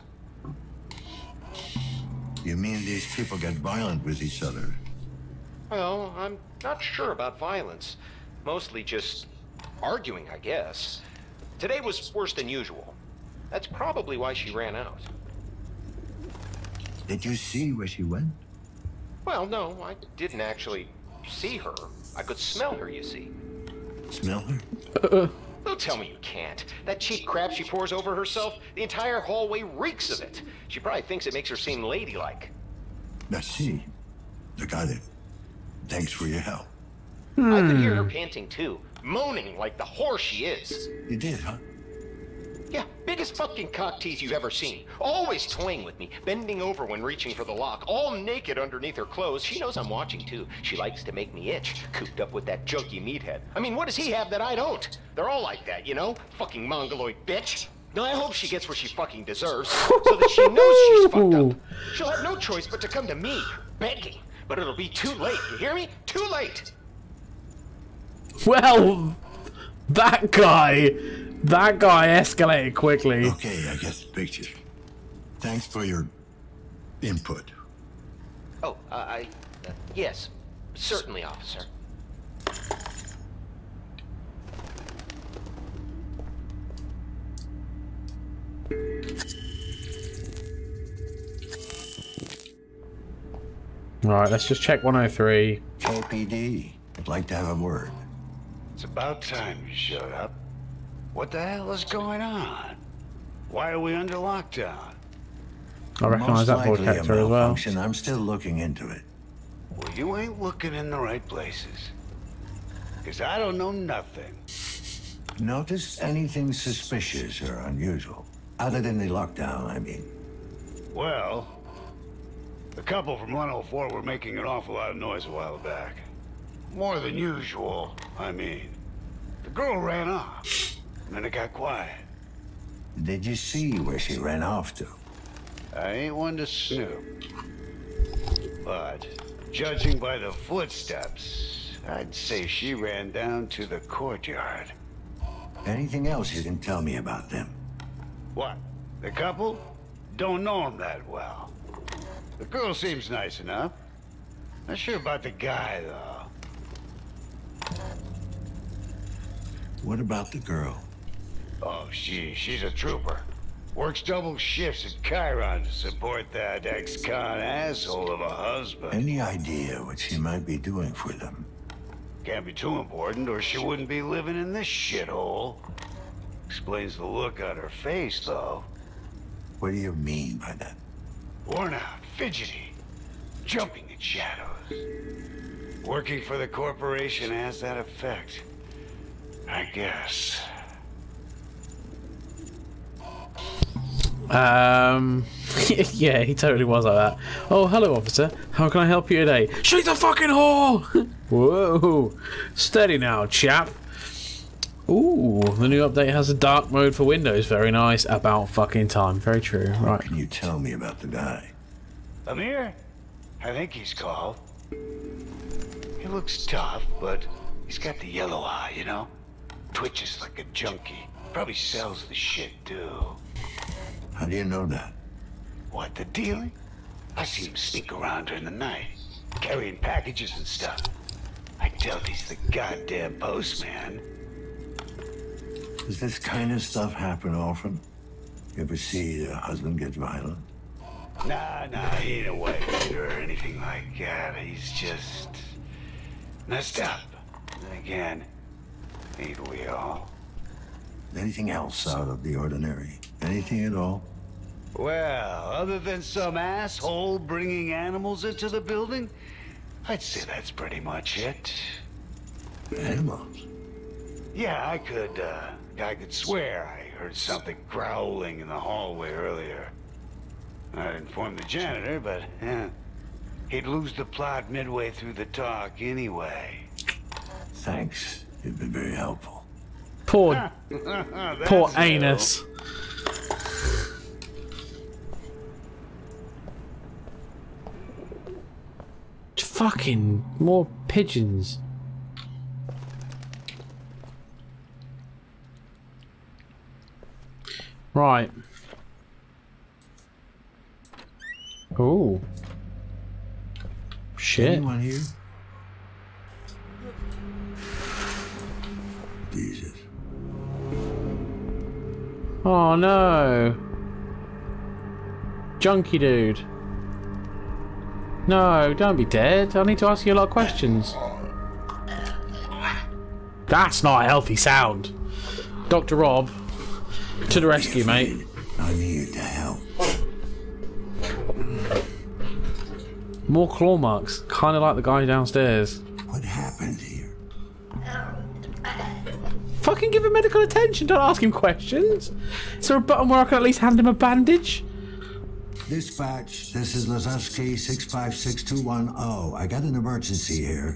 You mean these people get violent with each other? Well, I'm not sure about violence. Mostly just arguing, I guess. Today was worse than usual. That's probably why she ran out. Did you see where she went? Well, no, I didn't actually see her. I could smell her, you see. Smell her? Uh-uh. Don't tell me you can't. That cheap crap she pours over herself, the entire hallway reeks of it. She probably thinks it makes her seem ladylike. Let's see. I got it. Thanks for your help. I could hear her panting too, moaning like the whore she is. You did, huh? Yeah, biggest fucking cock tease you've ever seen. Always toying with me, bending over when reaching for the lock, all naked underneath her clothes. She knows I'm watching too. She likes to make me itch, cooped up with that junky meathead. I mean, what does he have that I don't? They're all like that, you know? Fucking mongoloid bitch. Now, I hope she gets what she fucking deserves, so that she knows she's fucked up. She'll have no choice but to come to me, begging. But it'll be too late, you hear me? Too late! Well, that guy, that guy escalated quickly. Okay, I get the picture. Thanks for your input. Oh, uh, I... Uh, yes, certainly, officer. Alright, let's just check one oh three. K P D, I'd like to have a word. It's about time you showed up. What the hell is going on? Why are we under lockdown? I recognise that voice actor as well. I'm still looking into it. Well, you ain't looking in the right places. Because I don't know nothing. Notice anything suspicious or unusual? Other than the lockdown, I mean. Well, the couple from one oh four were making an awful lot of noise a while back. More than usual, I mean. The girl ran off, and then it got quiet. Did you see where she ran off to? I ain't one to snoop. But, judging by the footsteps, I'd say she ran down to the courtyard. Anything else you can tell me about them? What? The couple? Don't know them that well. The girl seems nice enough. Not sure about the guy, though. What about the girl? Oh, she, she's a trooper. Works double shifts at Chiron to support that ex-con asshole of a husband. Any idea what she might be doing for them? Can't be too important, or she wouldn't be living in this shithole. Explains the look on her face, though. What do you mean by that? Worn out, fidgety, jumping in shadows. Working for the corporation has that effect, I guess. Um, yeah, he totally was like that. Oh, hello, officer. How can I help you today? She's a fucking whore! Whoa. Steady now, chap. Ooh, the new update has a dark mode for Windows. Very nice. About fucking time. Very true. Right. What can you tell me about the guy? Amir? I think he's called. He looks tough, but he's got the yellow eye, you know? Twitches like a junkie. Probably sells the shit, too. How do you know that? What, the dealing? I see him sneak around during the night, carrying packages and stuff. I doubt he's the goddamn postman. Does this kind of stuff happen often? You ever see a husband get violent? Nah, nah, he ain't a wife beater or anything like that. He's just messed up. And again, ain't we all? Anything else out of the ordinary? Anything at all? Well, other than some asshole bringing animals into the building, I'd say that's pretty much it. Animals? Yeah, I could, uh, I could swear I heard something growling in the hallway earlier. I'd inform the janitor, but, eh, he'd lose the plot midway through the talk anyway. Thanks. You've been very helpful. Poor, poor anus. Fucking more pigeons. Right. Oh. Shit. Anyone here? Jesus. Oh no. Junkie dude. No, don't be dead. I need to ask you a lot of questions. That's not a healthy sound. Doctor Rob, to the rescue, mate. I'm here to help. More claw marks, kind of like the guy downstairs. What happened here? Fucking give him medical attention, don't ask him questions. Is there a button where I can at least hand him a bandage? Dispatch, this is Lazuski six five six two one zero. I got an emergency here.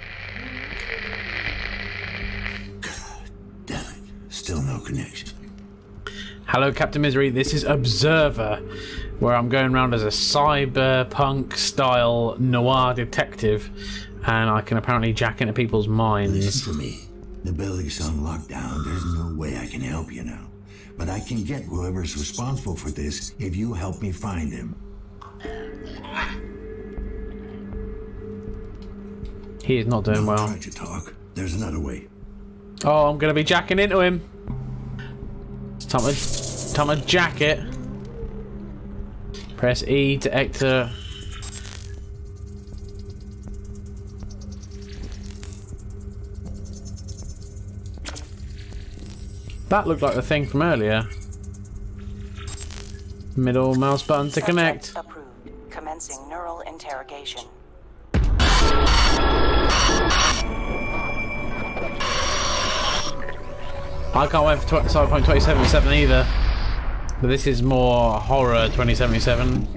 God damn it. Still no connection. Hello, Captain Misery. This is Observer, where I'm going around as a cyberpunk-style noir detective, and I can apparently jack into people's minds. Listen to me. The building's on lockdown. There's no way I can help you now. But I can get whoever's responsible for this if you help me find him. He is not doing Don't well. try to talk. There's another way. Oh, I'm going to be jacking into him. It's time to, time to jack it. Press E to enter. That looked like the thing from earlier. Middle mouse button to connect. Approved. Commencing neural interrogation. I can't wait for Cyberpunk twenty seventy-seven either. But this is more horror twenty seventy-seven.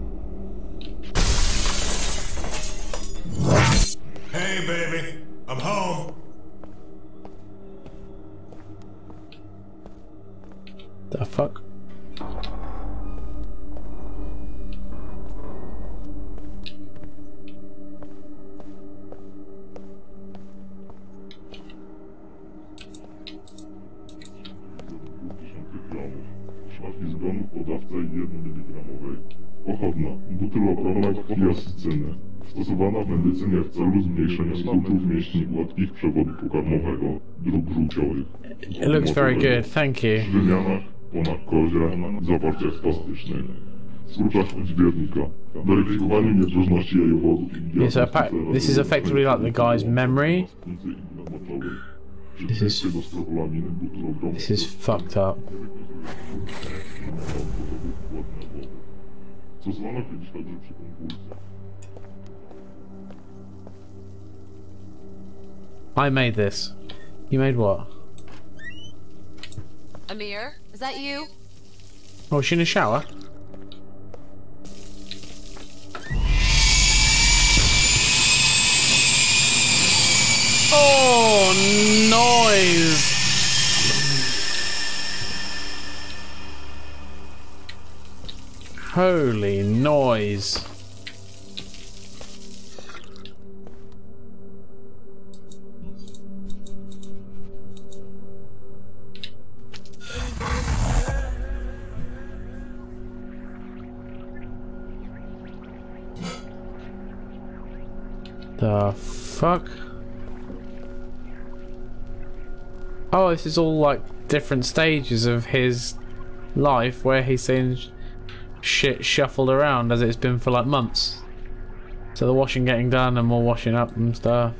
Hey, baby. I'm home. The fuck? Szlaki zgonów podawca jeden miligramowej. Pochodna. Butyloprona kwiascyny. Stosowana w medycynie w celu zmniejszenia skutków mięśni gładkich przewodu pokarmowego dróg żółciowych. It looks very good, thank you. W wymianach ponad kozie, zawarciach spastycznych. Skróczach dźwiernika. Weryfikowaniu niedrożności jajowodów i Yeah, so this is effectively like the guy's memory. This is this is fucked up. Co zwano kiedyś także przy konkursach. I made this. You made what? Amir, is that you? Oh, is she in a shower? Oh, noise! Holy noise. The fuck? Oh, this is all like different stages of his life where he's seen sh shit shuffled around as it's been for like months. So the washing getting done and more washing up and stuff.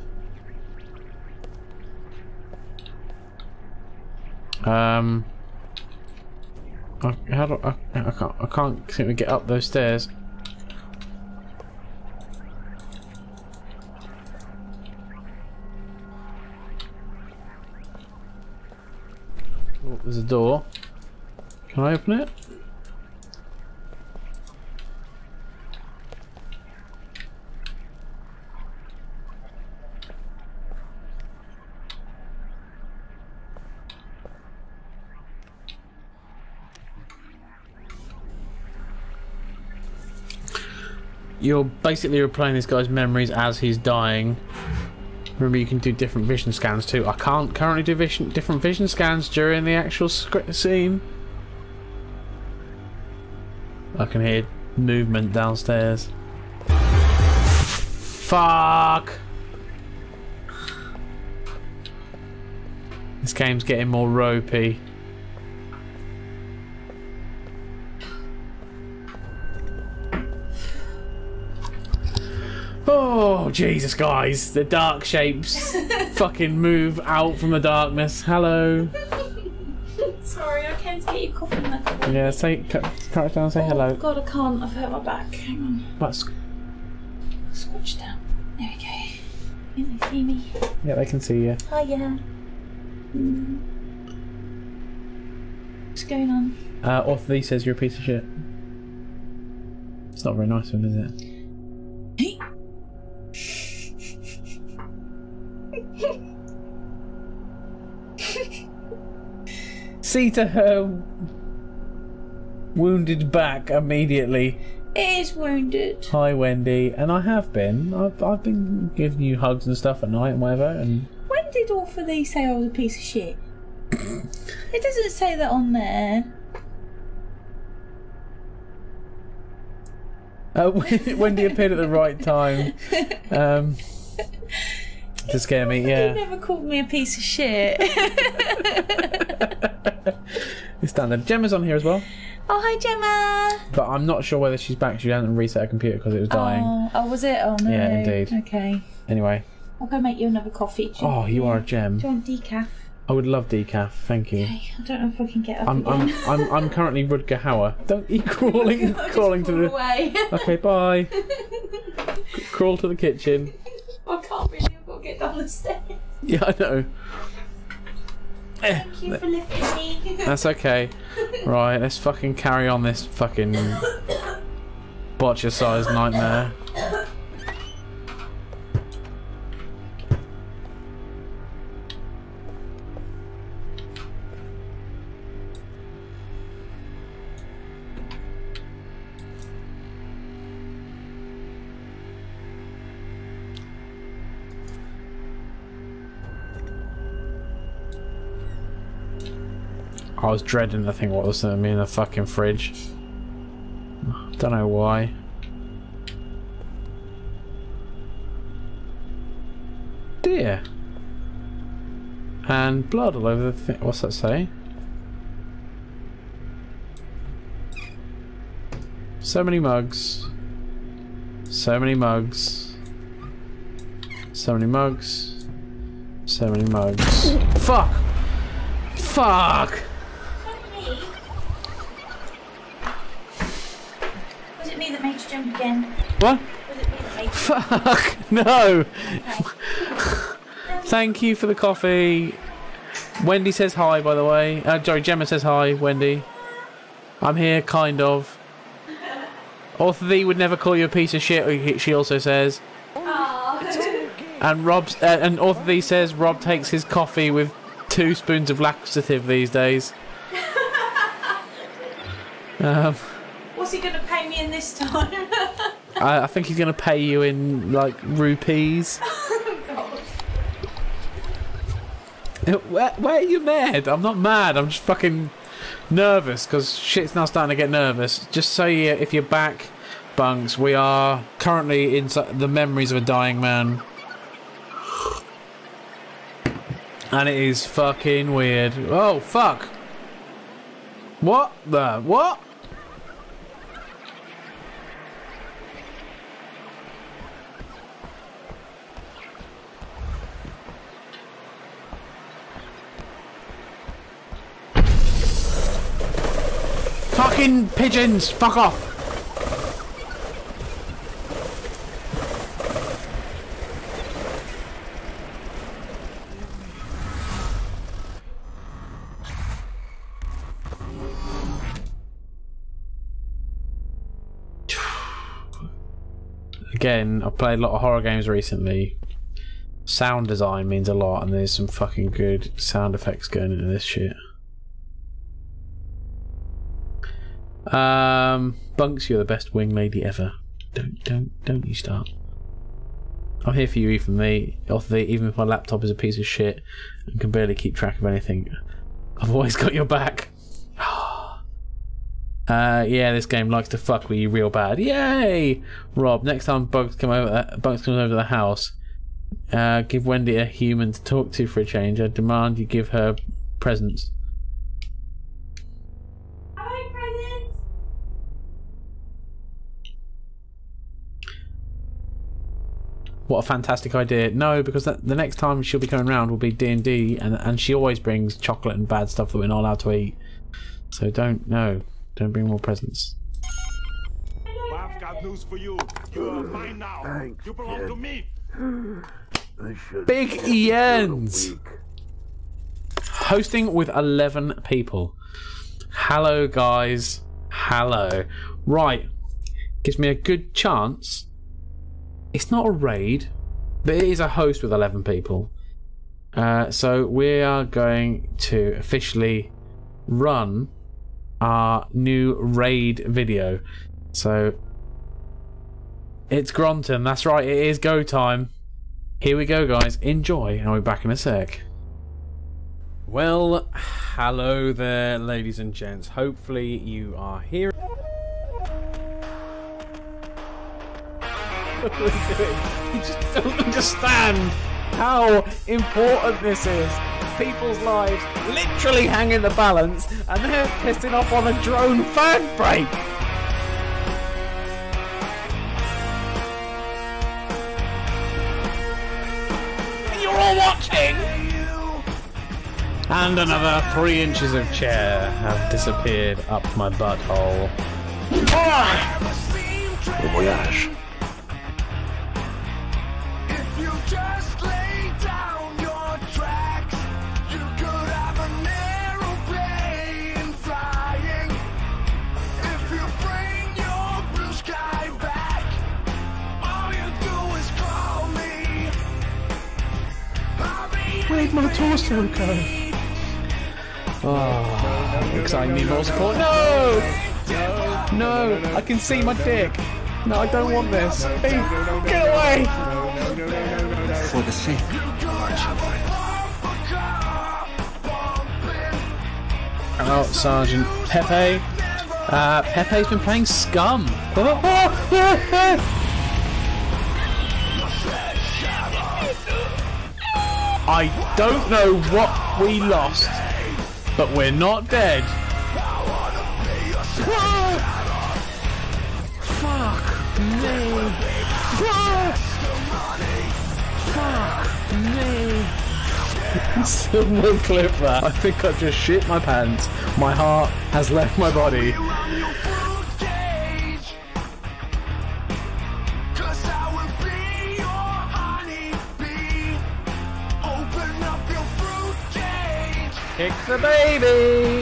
Um, I, how do I, I can't I can't seem to get up those stairs. Oh, there's a door. Can I open it? You're basically replaying this guy's memories as he's dying. Remember, you can do different vision scans too. I can't currently do vision, different vision scans during the actual script scene. I can hear movement downstairs. Fuck! This game's getting more ropey. Oh, Jesus, guys. The dark shapes fucking move out from the darkness. Hello. Sorry, I came to get your coffee mug. Yeah, say, cut it down and say oh, hello. God, I can't. I've hurt my back. Hang on. That's... Squatch down. There we go. Can you see me? Yeah, they can see you. Hiya. Mm. This going on? Uh, Arthur Lee says you're a piece of shit. It's not very nice of him, is it? See to her wounded back immediately. It is wounded. Hi, Wendy. And I have been. I've, I've been giving you hugs and stuff at night and whatever. And when did Arthur Lee say I was a piece of shit? It doesn't say that on there. Uh, Wendy appeared at the right time um, to scare me. Yeah. You never called me a piece of shit. It's standard. Gemma's on here as well. Oh, hi, Gemma. But I'm not sure whether she's back. She hasn't reset her computer because it was dying. Oh, oh, was it? Oh, no. Yeah, indeed. Okay. Anyway. I'll go make you another coffee. Oh, you are a gem. Do you want decaf? I would love decaf. Thank you. Okay. I don't know if I can get up I'm, again. I'm, I'm, I'm currently Rutger Hauer. Don't be crawling, I'll crawling to the. away. Okay, bye. Crawl to the kitchen. I can't really. I've got to get down the stairs. Yeah, I know. Thank you for lifting me. That's okay. Right, let's fucking carry on this fucking botcher-sized nightmare. I was dreading to think what was in the fucking fridge. Don't know why. Dear. And blood all over the thing. What's that say? So many mugs. So many mugs. So many mugs. So many mugs. Fuck! Fuck! Was it me that made you jump again? What? Was it me that made you Fuck! No! Thank you for the coffee. Wendy says hi, by the way. Uh, sorry, Gemma says hi, Wendy. I'm here, kind of. Arthur Lee would never call you a piece of shit, she also says. And Rob's, uh, and Arthur Lee says Rob takes his coffee with two spoons of laxative these days. Um, What's he going to pay me in this time? I, I think he's going to pay you in, like, rupees. Oh, God. Where, where are you mad? I'm not mad, I'm just fucking nervous because shit's now starting to get nervous. Just so you, if you're back, Bunks, we are currently in the memories of a dying man. And it is fucking weird. Oh, fuck. What the? What? Fucking pigeons! Fuck off! Again, I've played a lot of horror games recently. Sound design means a lot, and there's some fucking good sound effects going into this shit. Um, Bunks, you're the best wing lady ever. Don't, don't, don't you start. I'm here for you, even me. Even if my laptop is a piece of shit and can barely keep track of anything, I've always got your back. Uh, yeah, this game likes to fuck with you real bad. Yay! Rob, next time Bugs come over, uh, Bugs comes over the house, uh, give Wendy a human to talk to for a change. I demand you give her presents. Hi, presents. What a fantastic idea! No, because that, the next time she'll be coming round will be D and D, and and she always brings chocolate and bad stuff that we're not allowed to eat. So don't no. Don't bring more presents. I've got news for you. You are mine now. Thanks, you belong kid. to me. Big Ians! Hosting with eleven people. Hello, guys. Hello. Right. Gives me a good chance. It's not a raid, but it is a host with eleven people. Uh, so we are going to officially run our new raid video. So it's Gronton. That's right. It is go time. Here we go, guys. Enjoy. I'll be back in a sec. Well, hello there, ladies and gents. Hopefully you are here. What are we doing? You just don't understand how important this is. People's lives literally hang in the balance, and they're pissing off on a drone fag break. You're all watching. And another three inches of chair have disappeared up my butthole. Ah! Bon voyage. Where'd my torso go? Oh, looks like I need more support. No! No! I can see my dick. No, I don't want this. Hey, get away! For the sake of our children. Oh, Sergeant Pepe. Uh, Pepe's been playing Scum. I don't know what we lost, but we're not dead. Fuck me. Fuck me. Someone clip that. I think I just shit my pants. My heart has left my body. Kick the baby!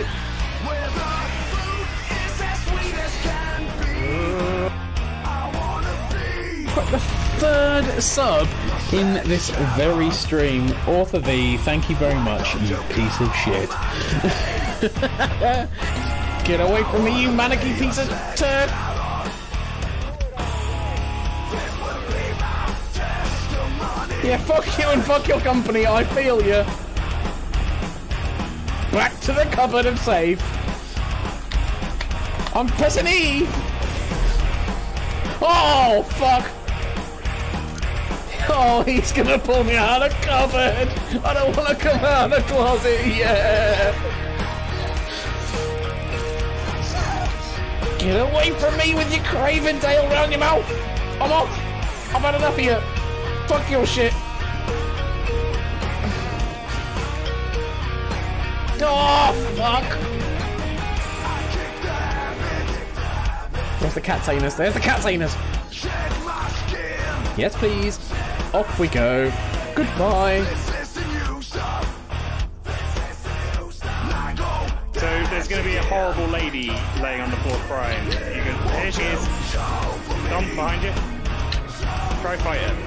Got the third sub in this very stream. Author V, thank you very much, you piece of shit. Get away from me, you manicky piece of turd! Yeah, fuck you and fuck your company, I feel you. Back to the cupboard of safe. I'm pressing E. Oh, fuck. Oh, he's gonna pull me out of the cupboard. I don't want to come out of the closet yet. Get away from me with your craven tail round your mouth. I'm off. I've had enough of you. Fuck your shit. Oh, fuck! Where's the cat anus? There's the cat anus! Yes, please. Off we go. Goodbye. So there's going to be a horrible lady laying on the floor crying. You can, there she is. Dom, behind you. Try fight her.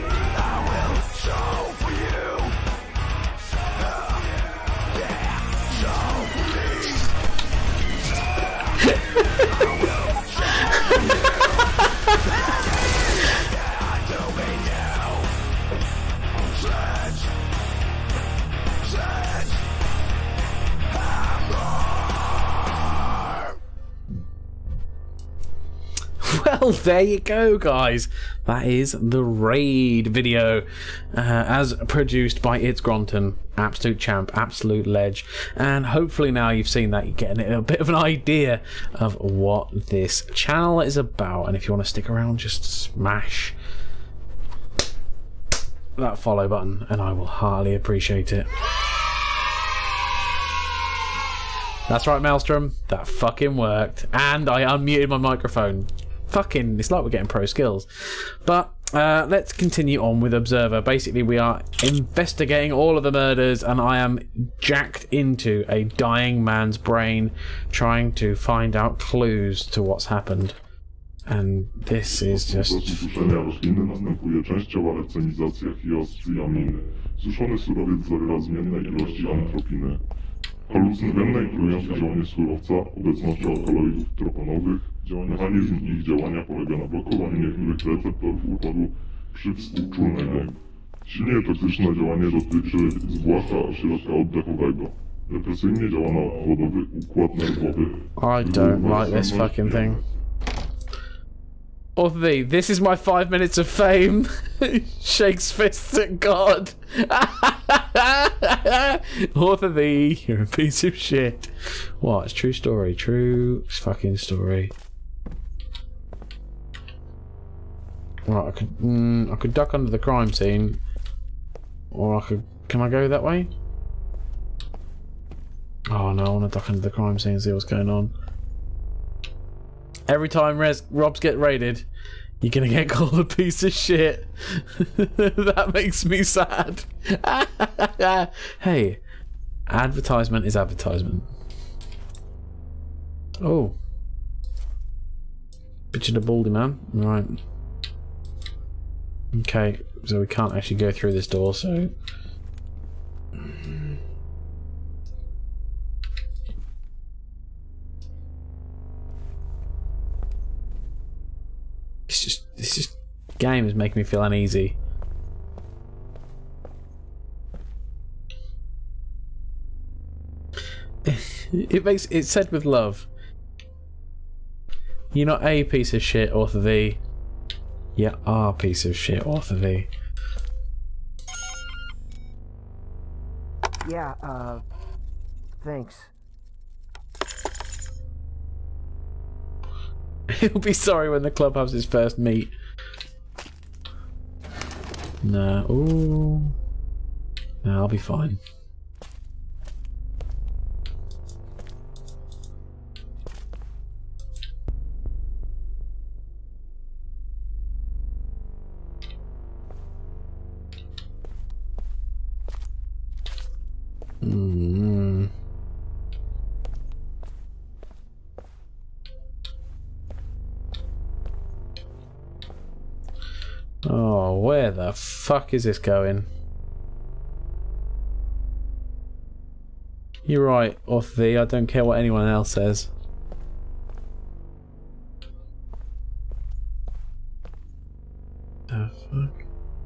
Well, there you go, guys. That is the raid video, uh, as produced by It's Gronton. Absolute champ, absolute ledge. And hopefully now you've seen that, you're getting a bit of an idea of what this channel is about. And if you want to stick around, just smash that follow button and I will heartily appreciate it. That's right, Maelstrom. That fucking worked. And I unmuted my microphone. Fucking, it's like we're getting pro skills. But Uh, let's continue on with Observer. Basically, we are investigating all of the murders, and I am jacked into a dying man's brain, trying to find out clues to what's happened. And this is just... Suszenia rośliny następuje częściowa ecenizacja hioscyaminy. Suszony surowiec zawiera zmienne ilości antropiny. Halucynogenne i trujące działanie surowca, obecnością alkaloidów tropanowych. Mechanizm ich działania polega na blokowaniu niektórych receptorów układu przywspółczulnego. Silnie toksyczne działanie dotyczy zwłaszcza środka oddechowego. Depresyjnie działa na obwodowy układ nerwowy. I don't like this fucking thing. Or the, this is my five minutes of fame. Shakes fists at God. Author the, you're a piece of shit. What? It's true story. True fucking story. Right, I could, mm, I could duck under the crime scene, or I could. Can I go that way? Oh no, I want to duck under the crime scene and see what's going on. Every time Res Robs get raided, you're gonna get called a piece of shit. That makes me sad. Hey, advertisement is advertisement. Oh, picture the baldy man. Right. Okay, so we can't actually go through this door, so... It's just, this just game is making me feel uneasy. It makes, it's said with love. You're not a piece of shit, Author V. You are a piece of shit, Author V. Yeah, uh, thanks. He'll be sorry when the club has his first meet. Nah, ooh. Nah, I'll be fine. Mm. Oh, where the fuck is this going? You're right, Off the. I don't care what anyone else says. The fuck?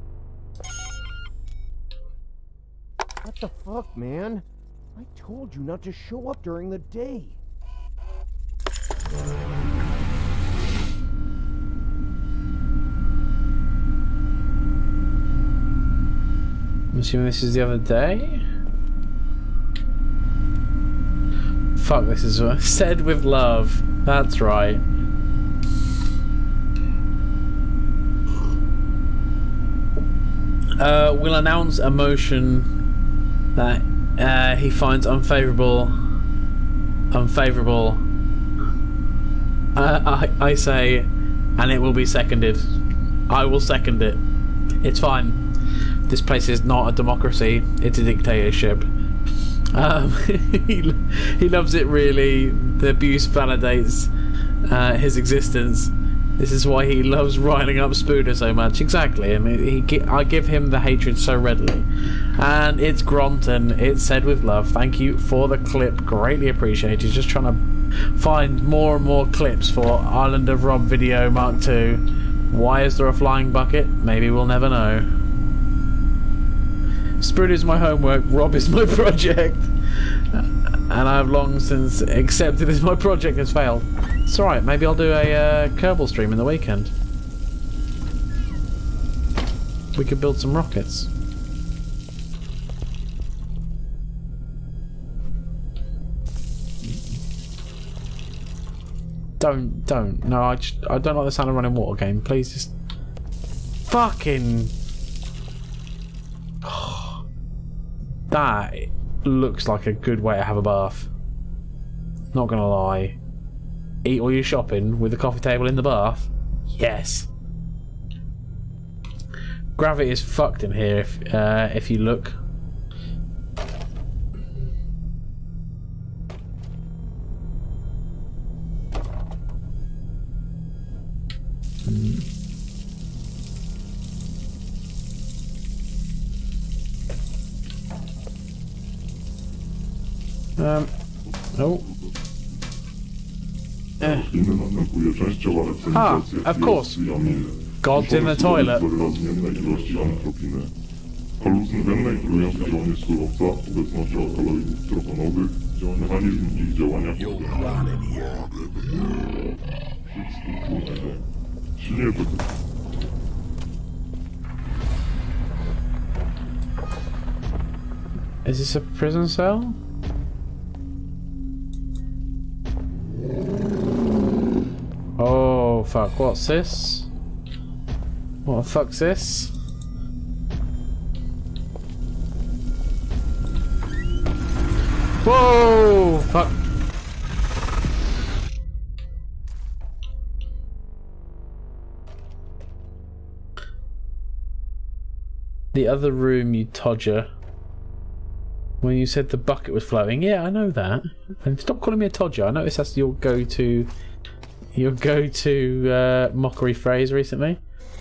What the fuck, man? I told you not to show up during the day. I'm assuming this is the other day? Fuck, this is what said with love. That's right. Uh, we'll announce a motion that uh, he finds unfavourable. Unfavourable. Uh, I, I say, and it will be seconded. I will second it. It's fine. This place is not a democracy, it's a dictatorship. Um, he, he loves it really. The abuse validates uh, his existence. This is why he loves riling up Spooder so much. Exactly. I mean, he, I give him the hatred so readily. And it's Gronton. It's said with love. Thank you for the clip. Greatly appreciated. Just trying to find more and more clips for Island of Rob video Mark two. Why is there a flying bucket? Maybe we'll never know. Spooder is my homework. Rob is my project. And I have long since accepted that my project has failed. It's alright, maybe I'll do a uh, Kerbal stream in the weekend. We could build some rockets. Don't, don't. No, I just, I don't like the sound of running water game. Please just... Fucking... That looks like a good way to have a bath. Not gonna lie. Eat all your shopping with the coffee table in the bath? Yes. Gravity is fucked in here if uh, if you look. Um. Oh. Eh. Ah, of course. God's in the toilet. Halucynogenne, kierujące działanie surowca, obecność alkaloidów troponowych, mechanizm ich działania silnie to... Is this a prison cell? Oh fuck, what's this? What the fuck's this? Whoa! Fuck. The other room, you todger. When you said the bucket was floating, yeah, I know that. And stop calling me a todger. I noticed that's your go-to, your go-to uh, mockery phrase recently.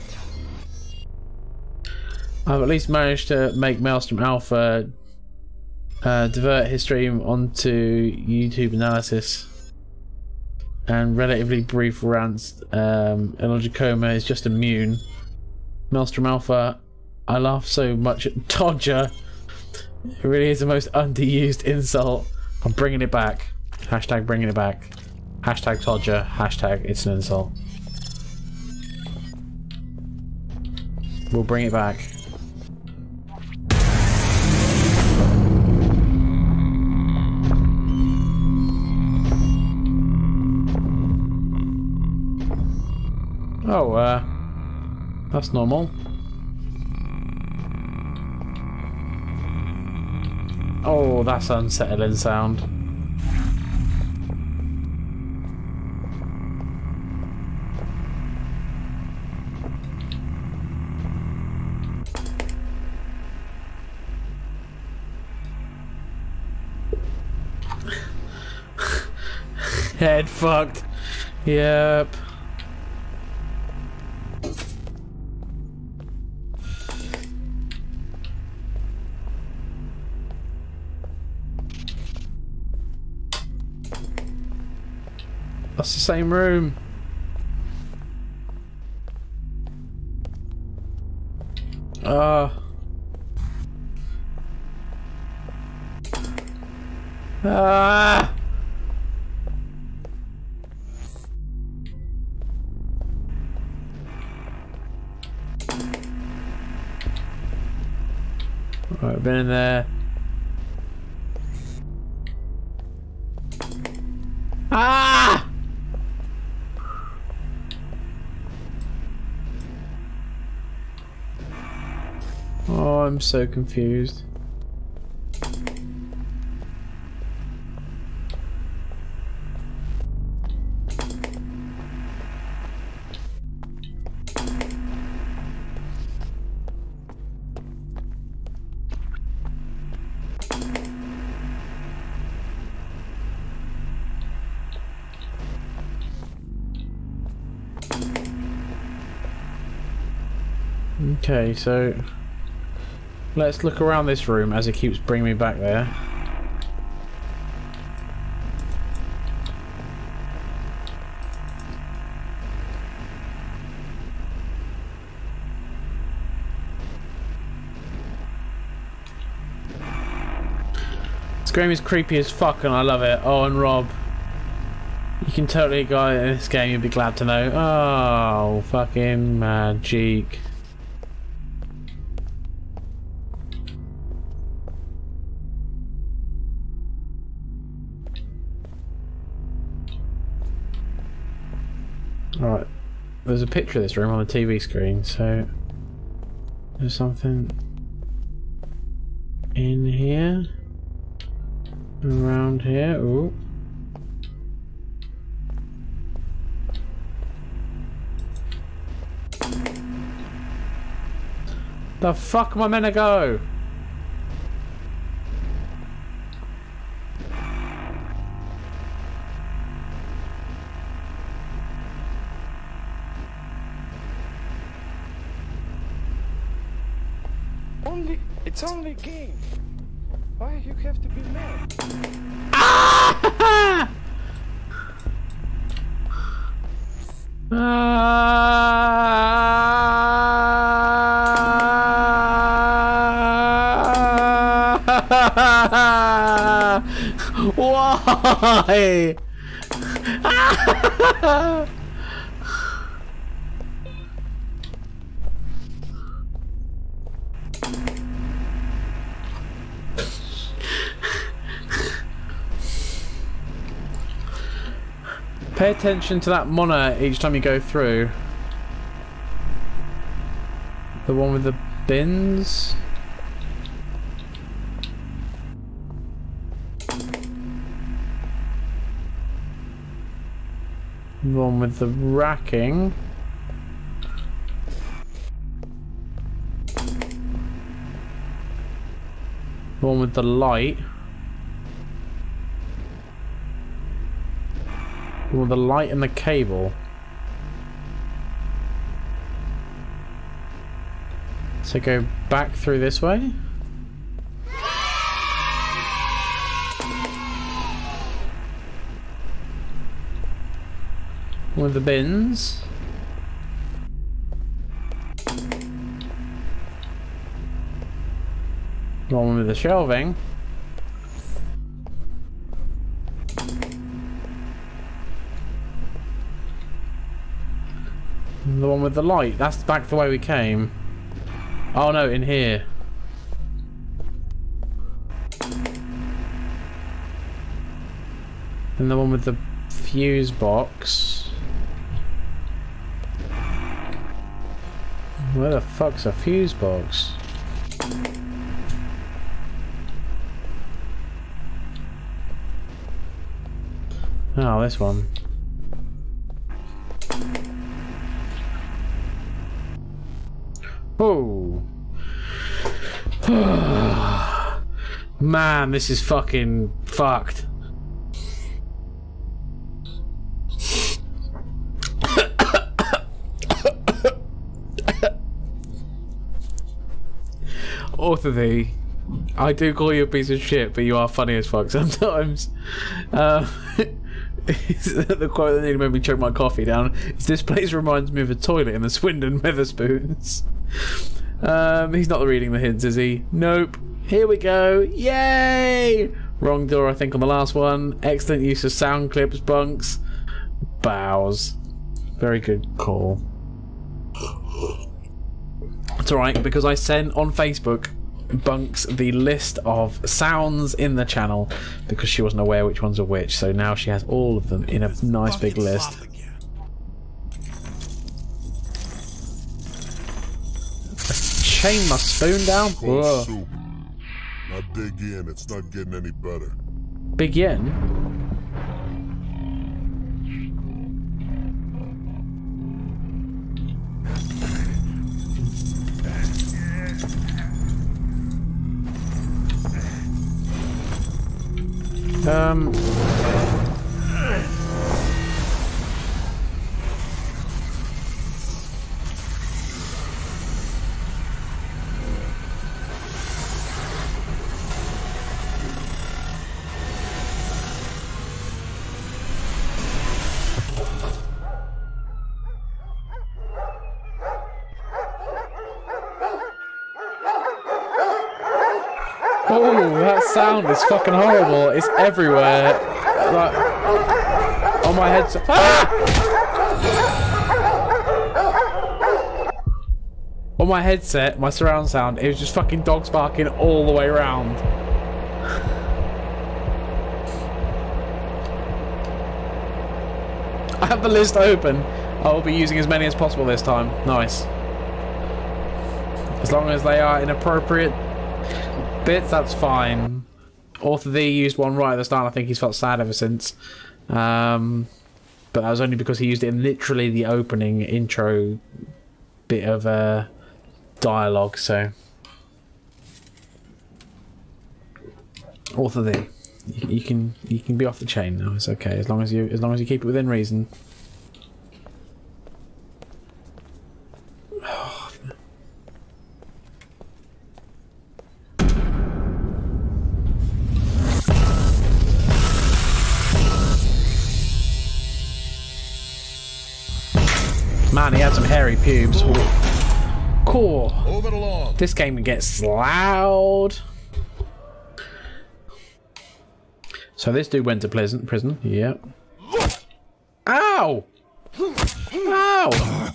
I've at least managed to make Maelstrom Alpha uh, divert his stream onto YouTube analysis and relatively brief rants. Um, Illogicoma is just immune. Maelstrom Alpha, I laugh so much at Todger. It really is the most underused insult. I'm bringing it back. Hashtag bringing it back. Hashtag Todger. Hashtag it's an insult. We'll bring it back. Oh, uh, that's normal. Oh, that's unsettling sound. Head fucked. Yep. That's the same room. Ah. Uh. Ah. Right, I've been in there. Ah! Oh, I'm so confused. Okay, so let's look around this room as it keeps bringing me back there. This game is creepy as fuck and I love it. Oh, and Rob, you can totally go in this game, you'll be glad to know. Oh, fucking magic. Alright, there's a picture of this room on the T V screen, so there's something in here, around here. Ooh. The fuck am I meant to go? Only, it's only a game. Why you have to be mad? Ah! Why? Pay attention to that monitor each time you go through. The one with the bins. The one with the racking. The one with the light. The one with the light and the cable. So go back through this way. With the bins. The one with the shelving. The one with the light. That's back the way we came. Oh no, in here. And the one with the fuse box. Where the fuck's a fuse box? Oh, this one. Oh. Man, this is fucking fucked. Orthothee, I do call you a piece of shit, but you are funny as fuck sometimes. Uh, the quote that nearly made me choke my coffee down is, "This place reminds me of a toilet in the Swindon Wetherspoons." Um, he's not reading the hints, is he? Nope. Here we go. Yay! Wrong door, I think, on the last one. Excellent use of sound clips, bunks. Bows. Very good call. It's alright, because I sent on Facebook Bunks the list of sounds in the channel because she wasn't aware which ones are which, so now she has all of them in a nice big list. Chain my spoon down? Whoa. Now dig in, it's not getting any better. Big yen? Um... Oh, that sound is fucking horrible. It's everywhere. Like, on my headset. Ah! On my headset, my surround sound, it was just fucking dogs barking all the way around. I have the list open. I will be using as many as possible this time. Nice. As long as they are inappropriate bits, that's fine. Orthothee used one right at the start. I think he's felt sad ever since. Um, but that was only because he used it in literally the opening intro bit of uh, dialogue, so author thee, you, you can you can be off the chain now. It's okay as long as you as long as you keep it within reason. Man, he had some hairy pubes. Cool. Move it along. This game gets loud. So this dude went to prison. Prison. Yep. Ow! Ow!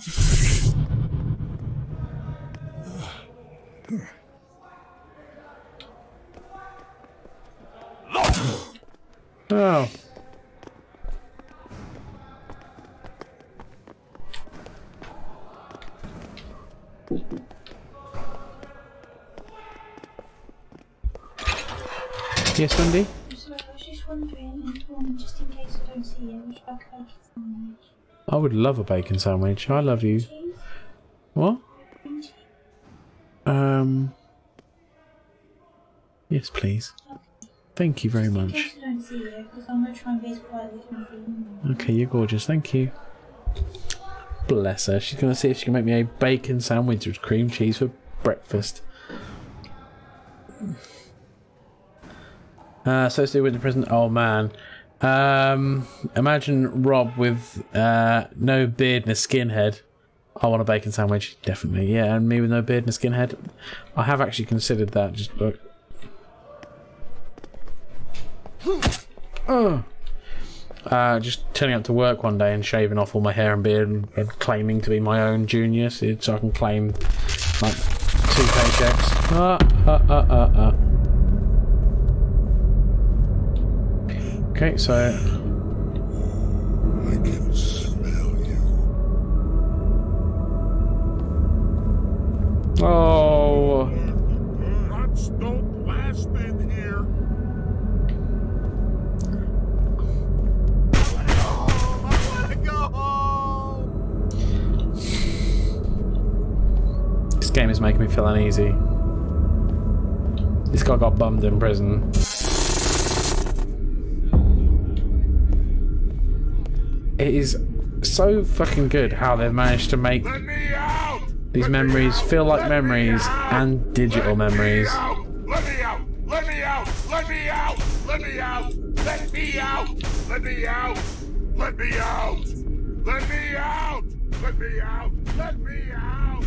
Oh. Yes, Wendy? So I was just wondering, um, just in case I don't see you, would you like a bacon sandwich? I would love a bacon sandwich. I love you. Cheese? What? Um. Yes, please. Okay. Thank you very much. In case I don't see you, because I'm going to try and be as quiet as I can. Okay, you're gorgeous. Thank you. Bless her. She's going to see if she can make me a bacon sandwich with cream cheese for breakfast. Uh, so Stu went to prison. Oh man. Um, imagine Rob with uh, no beard and a skinhead. I want a bacon sandwich. Definitely. Yeah, and me with no beard and a skinhead. I have actually considered that. Just look. Oh. Uh, just turning up to work one day and shaving off all my hair and beard and, and claiming to be my own junior so I can claim like two paychecks. Uh, uh, uh, uh, uh. Okay, so I can smell you. Oh. Ruts don't last in here. This game is making me feel uneasy. This guy got bummed in prison. It is so fucking good how they've managed to make these memories feel like memories and digital memories. Let me out! Let me out! Let me out! Let me out! Let me out! Let me out! Let me out! Let me out! Let me out! Let me out!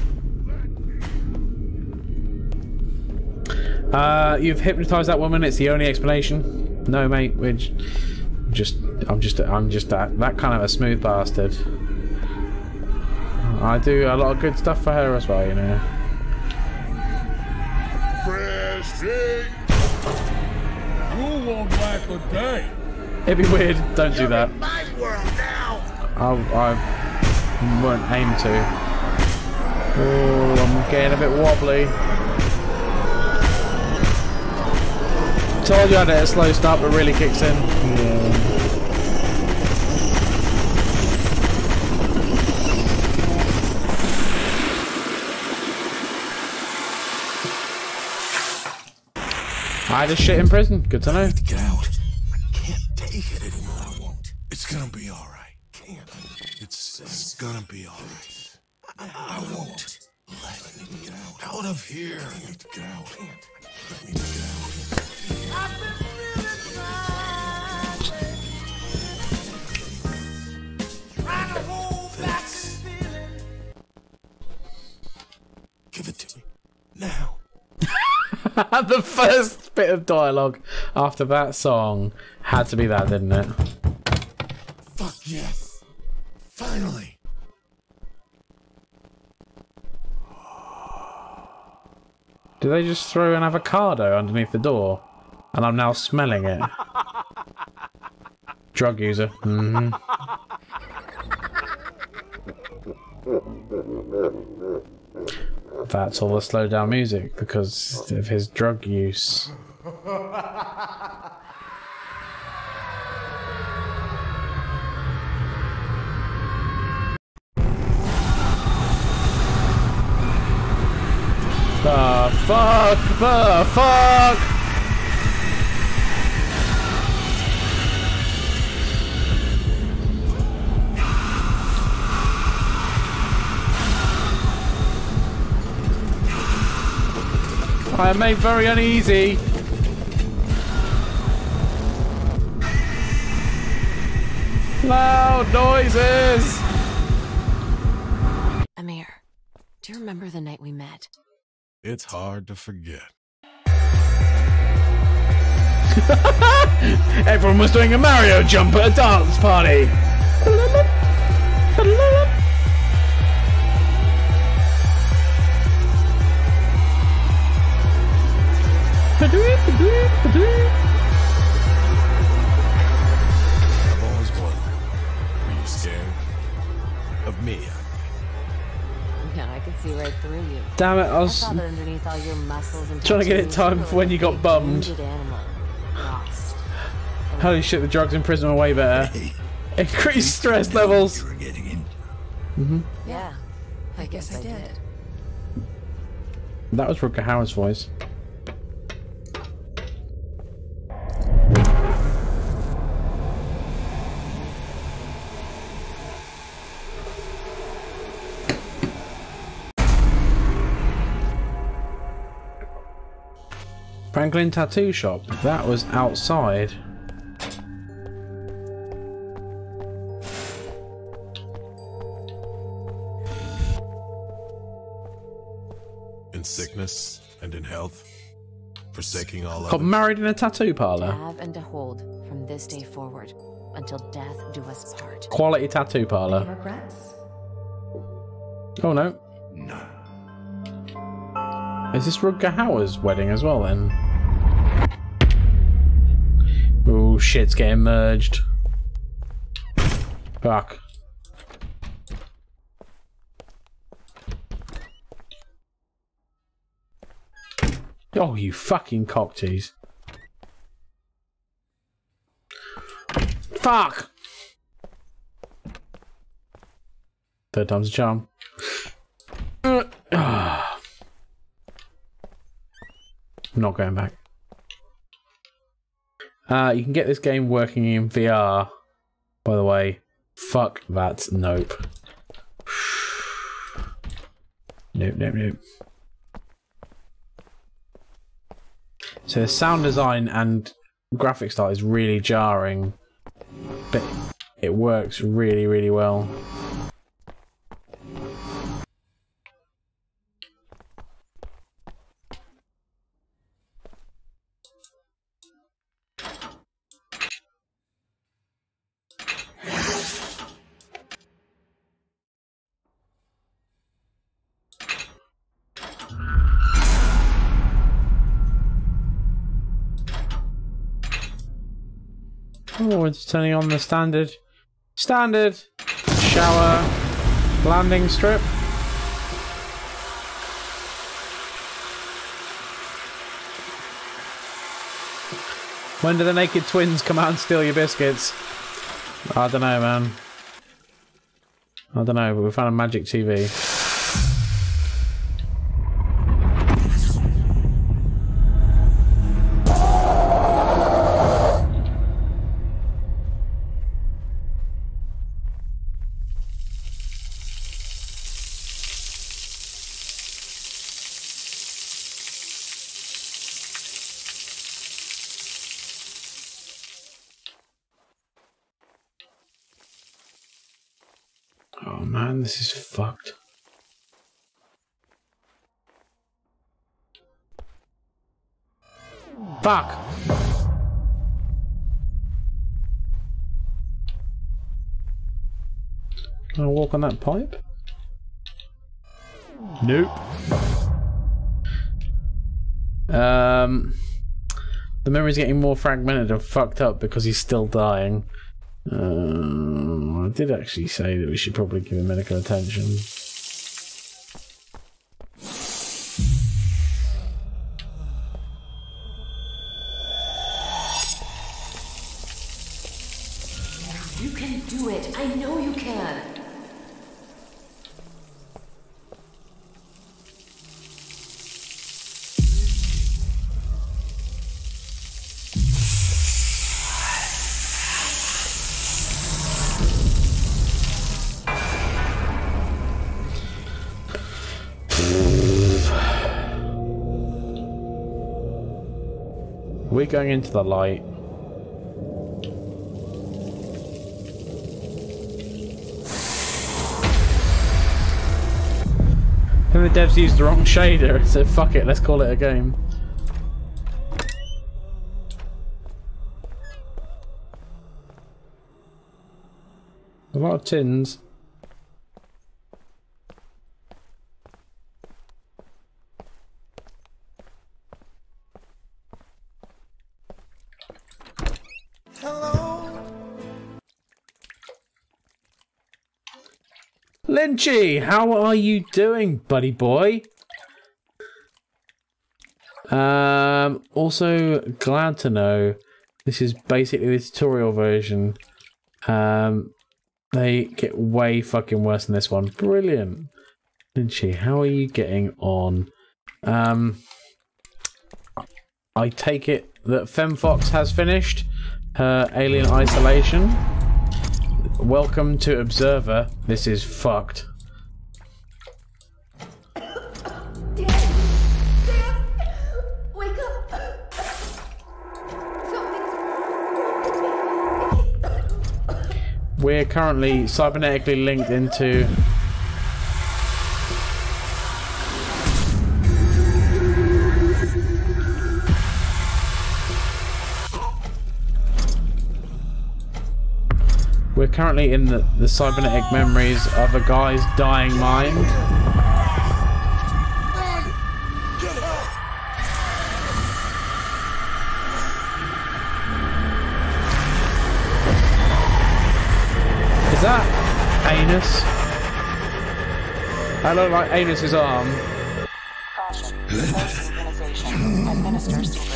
Uh, you've hypnotized that woman. It's the only explanation. No, mate. We're just, I'm just, I'm just that that kind of a smooth bastard. I do a lot of good stuff for her as well, you know. Fresh you won't lack a day. It'd be weird. Don't do that. My world now. I, I won't aim to. Oh, I'm getting a bit wobbly. Told you I had a slow start, but really kicks in. Yeah. I had a shit in prison. Good to know. Get out. I can't take it anymore. I won't. It's gonna be all right. Can't. It's it's gonna be all right. I, I won't. Let me get out. Out of here. I can't get out. Can't. Let me get out. I've been feeling my way. Trying to hold back the feeling. Give it to me now. The first bit of dialogue after that song had to be that, didn't it? Fuck yes. Finally. Did they just throw an avocado underneath the door? And I'm now smelling it. Drug user. Mm-hmm. That's all the slow down music because of his drug use. The fuck? The fuck? I am made very uneasy. Loud noises. Amir, do you remember the night we met? It's hard to forget. Everyone was doing a Mario jump at a dance party. I've always wondered, were you scared? Of me, Yeah, I could see right through you. Damn it, I was I saw that underneath all your muscles and trying to get it tattoos, timed you for were when you got a bummed. wounded animal, lost. Holy shit, the drugs in prison are way better. Increased stress levels. Mm-hmm. Yeah, I guess I did. That was Rutger Hauer's voice. Franklin Tattoo Shop. That was outside. in sickness and in health, forsaking all Got others. married in a tattoo parlor. To have and to hold from this day forward until death do us part. Quality tattoo parlor. Regrets? Oh no. No. Is this Rutger Hauer's wedding as well then? Oh, shit's getting merged. Fuck. Oh, you fucking cocktease. Fuck! Third time's a charm. Uh, ah. I'm not going back. Uh, you can get this game working in V R. By the way, fuck that. Nope. Nope, nope, nope. So the sound design and graphic style is really jarring, but it works really, really well. Oh, it's turning on the standard, standard shower landing strip. When do the naked twins come out and steal your biscuits? I don't know, man. I don't know, but we found a magic T V. Oh man, this is fucked. Fuck! Can I walk on that pipe? Nope. Um, the memory's getting more fragmented and fucked up because he's still dying. Um, I did actually say that we should probably give him medical attention. You can do it. I know you can. We're going into the light. And the devs used the wrong shader and said, fuck it, let's call it a game. A lot of tins. Lynchy, how are you doing, buddy boy? Um, also, glad to know this is basically the tutorial version. Um, they get way fucking worse than this one. Brilliant. Lynchy, how are you getting on? Um, I take it that FemFox has finished her Alien Isolation. Welcome to Observer. This is fucked. Dan! Dan! Wake up! Something's... We're currently cybernetically linked into... We're currently in the, the cybernetic memories of a guy's dying mind. Is that Anus? I look like Anus's arm. Caution. Synchronization. Administer super.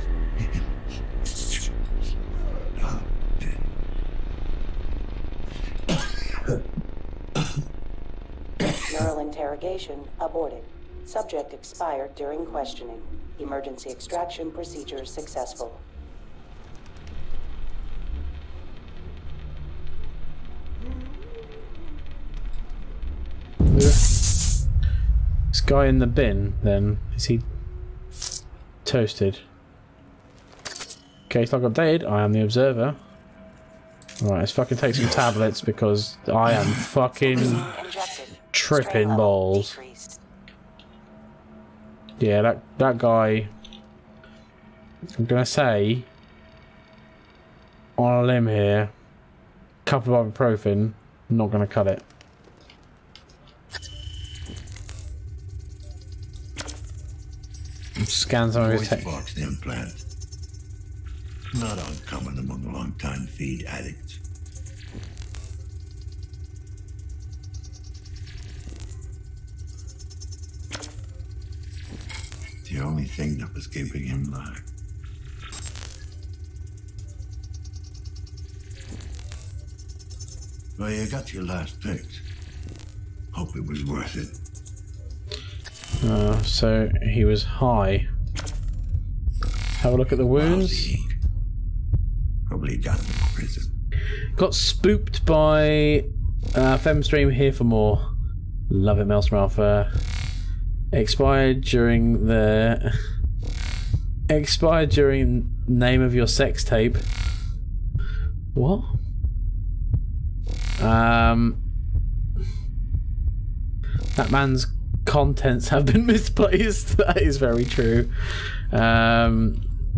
Neural interrogation aborted. Subject expired during questioning. Emergency extraction procedure successful. This guy in the bin, then, is he toasted? Case log updated. I am the Observer. Right, let's fucking take some tablets because I am fucking tripping balls. Yeah, that that guy. I'm gonna say on a limb here, a couple of ibuprofen, not gonna cut it. Scan some of his tech. Voice box implant. Not uncommon among long-time feed addicts. The only thing that was keeping him alive. Well, you got your last fix. Hope it was worth it. Uh, so he was high. Have a look at the wounds. Probably got him in prison. Got spooked by uh, Femstream here for more. Love it, Maelstrom Alpha. Expired during the expired during name of your sex tape. What? Um, that man's contents have been misplaced. That is very true. Um,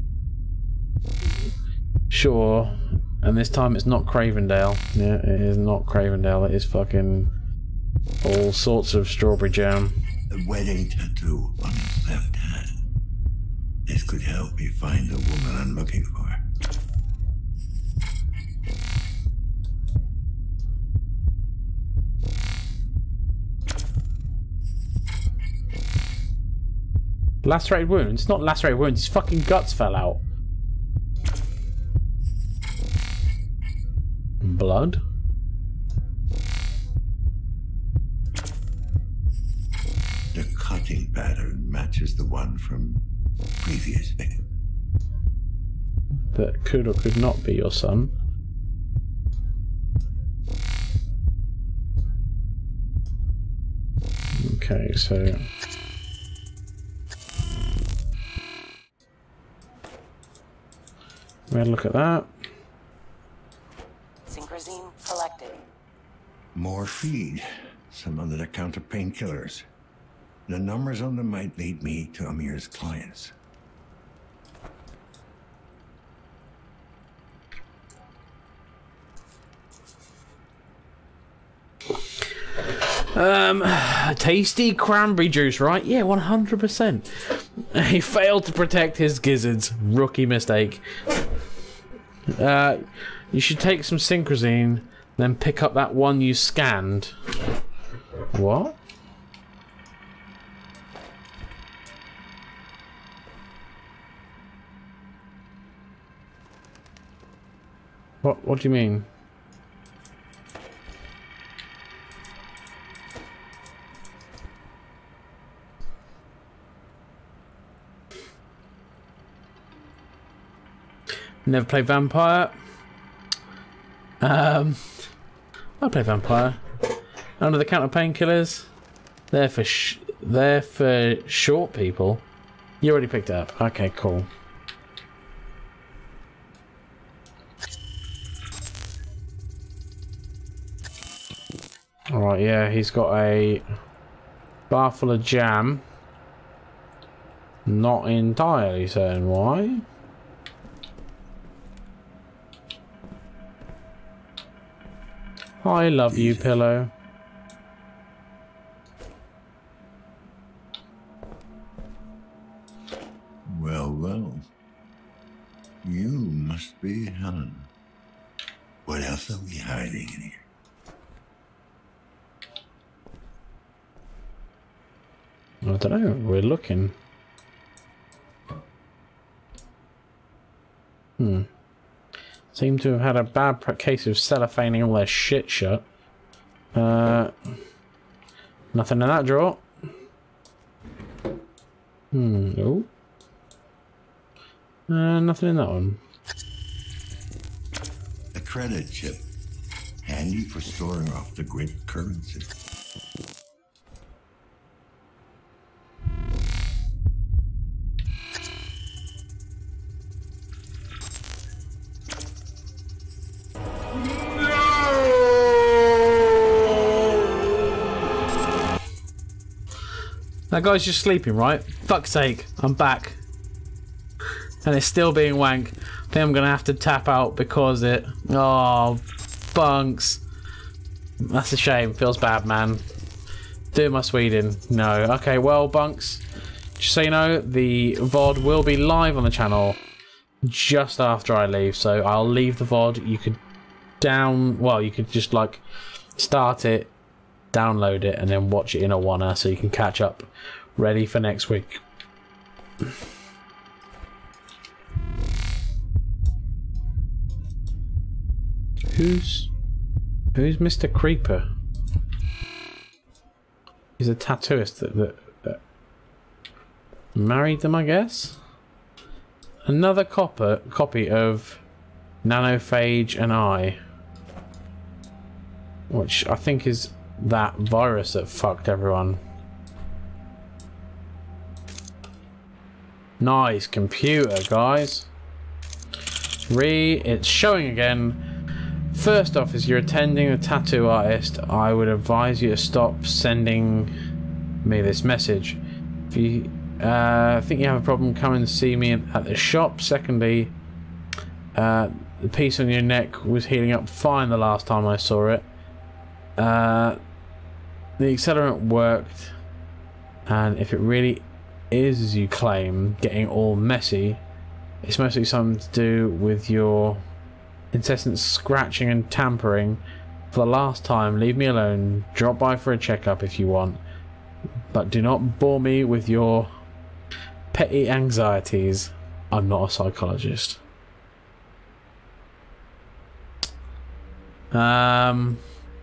sure. And this time it's not Cravendale. Yeah, it is not Cravendale. It is fucking all sorts of strawberry jam. A wedding tattoo on his left hand. This could help me find the woman I'm looking for. Lacerated wounds? It's not lacerated wounds, his fucking guts fell out. Blood? The cutting pattern matches the one from previous victim. That could or could not be your son. Okay, so we had a look at that. Synchrosine collected. More feed. Some under the counter painkillers. The numbers on them might lead me to Amir's clients. Um, tasty cranberry juice, right? Yeah, one hundred percent. He failed to protect his gizzards. Rookie mistake. Uh, you should take some Synchrosine, then pick up that one you scanned. What? What, what do you mean? Never played Vampire. Um, I play Vampire. Under the counter painkillers. They're for sh they're for short people. You already picked it up. Okay, cool. All right, yeah, he's got a bar full of jam. Not entirely certain why. I love you, pillow. Well, well. You must be Helen. What else are we hiding in here? I don't know. We're looking. Hmm. Seem to have had a bad case of cellophaning all their shit shut. Uh, nothing in that drawer. Hmm. Oh. Uh, nothing in that one. A credit chip. Handy for storing off the grid currency. That guy's just sleeping, right? Fuck's sake, I'm back. And it's still being wank. I think I'm gonna have to tap out because it... Oh, bunks. That's a shame. Feels bad, man. Do my Sweden. No. Okay, well, bunks. Just so you know, the V O D will be live on the channel just after I leave. So I'll leave the V O D. You could down... Well, you could just, like, start it, download it, and then watch it in a one-er so you can catch up. Ready for next week. Who's... Who's Mister Creeper? He's a tattooist that, that, that married them, I guess? Another copper, copy of Nanophage and I. Which I think is that virus that fucked everyone. Nice computer, guys. Re, it's showing again. First off, as you're attending a tattoo artist, I would advise you to stop sending me this message. If you uh, think you have a problem, come and see me at the shop. Secondly, uh, the piece on your neck was healing up fine the last time I saw it. Uh, the accelerant worked, and if it really is as you claim, getting all messy, it's mostly something to do with your incessant scratching and tampering. For the last time, leave me alone. Drop by for a checkup if you want, but do not bore me with your petty anxieties. I'm not a psychologist. Um...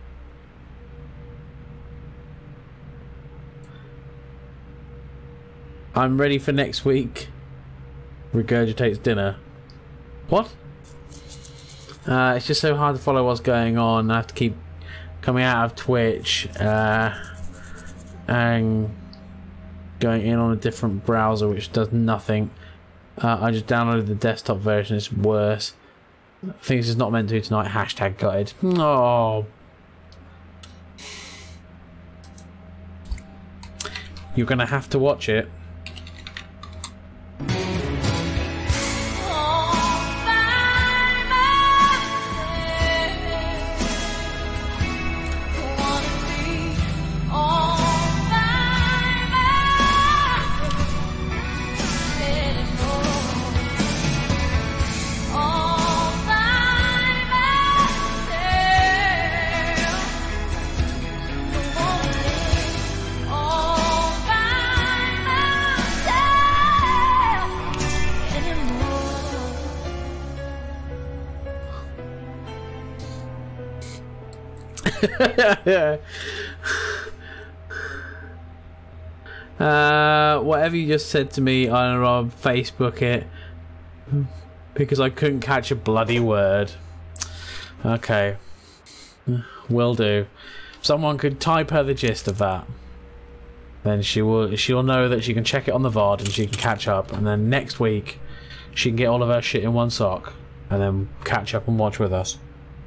I'm ready for next week. Regurgitates dinner. What? Uh, it's just so hard to follow what's going on. I have to keep coming out of Twitch. Uh, and going in on a different browser which does nothing. Uh, I just downloaded the desktop version. It's worse. I think this is not meant to tonight. Hashtag gutted. Oh. You're gonna have to watch it. uh, whatever you just said to me, I Rob, Facebook it because I couldn't catch a bloody word. Okay, will do. If someone could type her the gist of that, then she will. She'll know that she can check it on the V O D and she can catch up. And then next week, she can get all of her shit in one sock and then catch up and watch with us.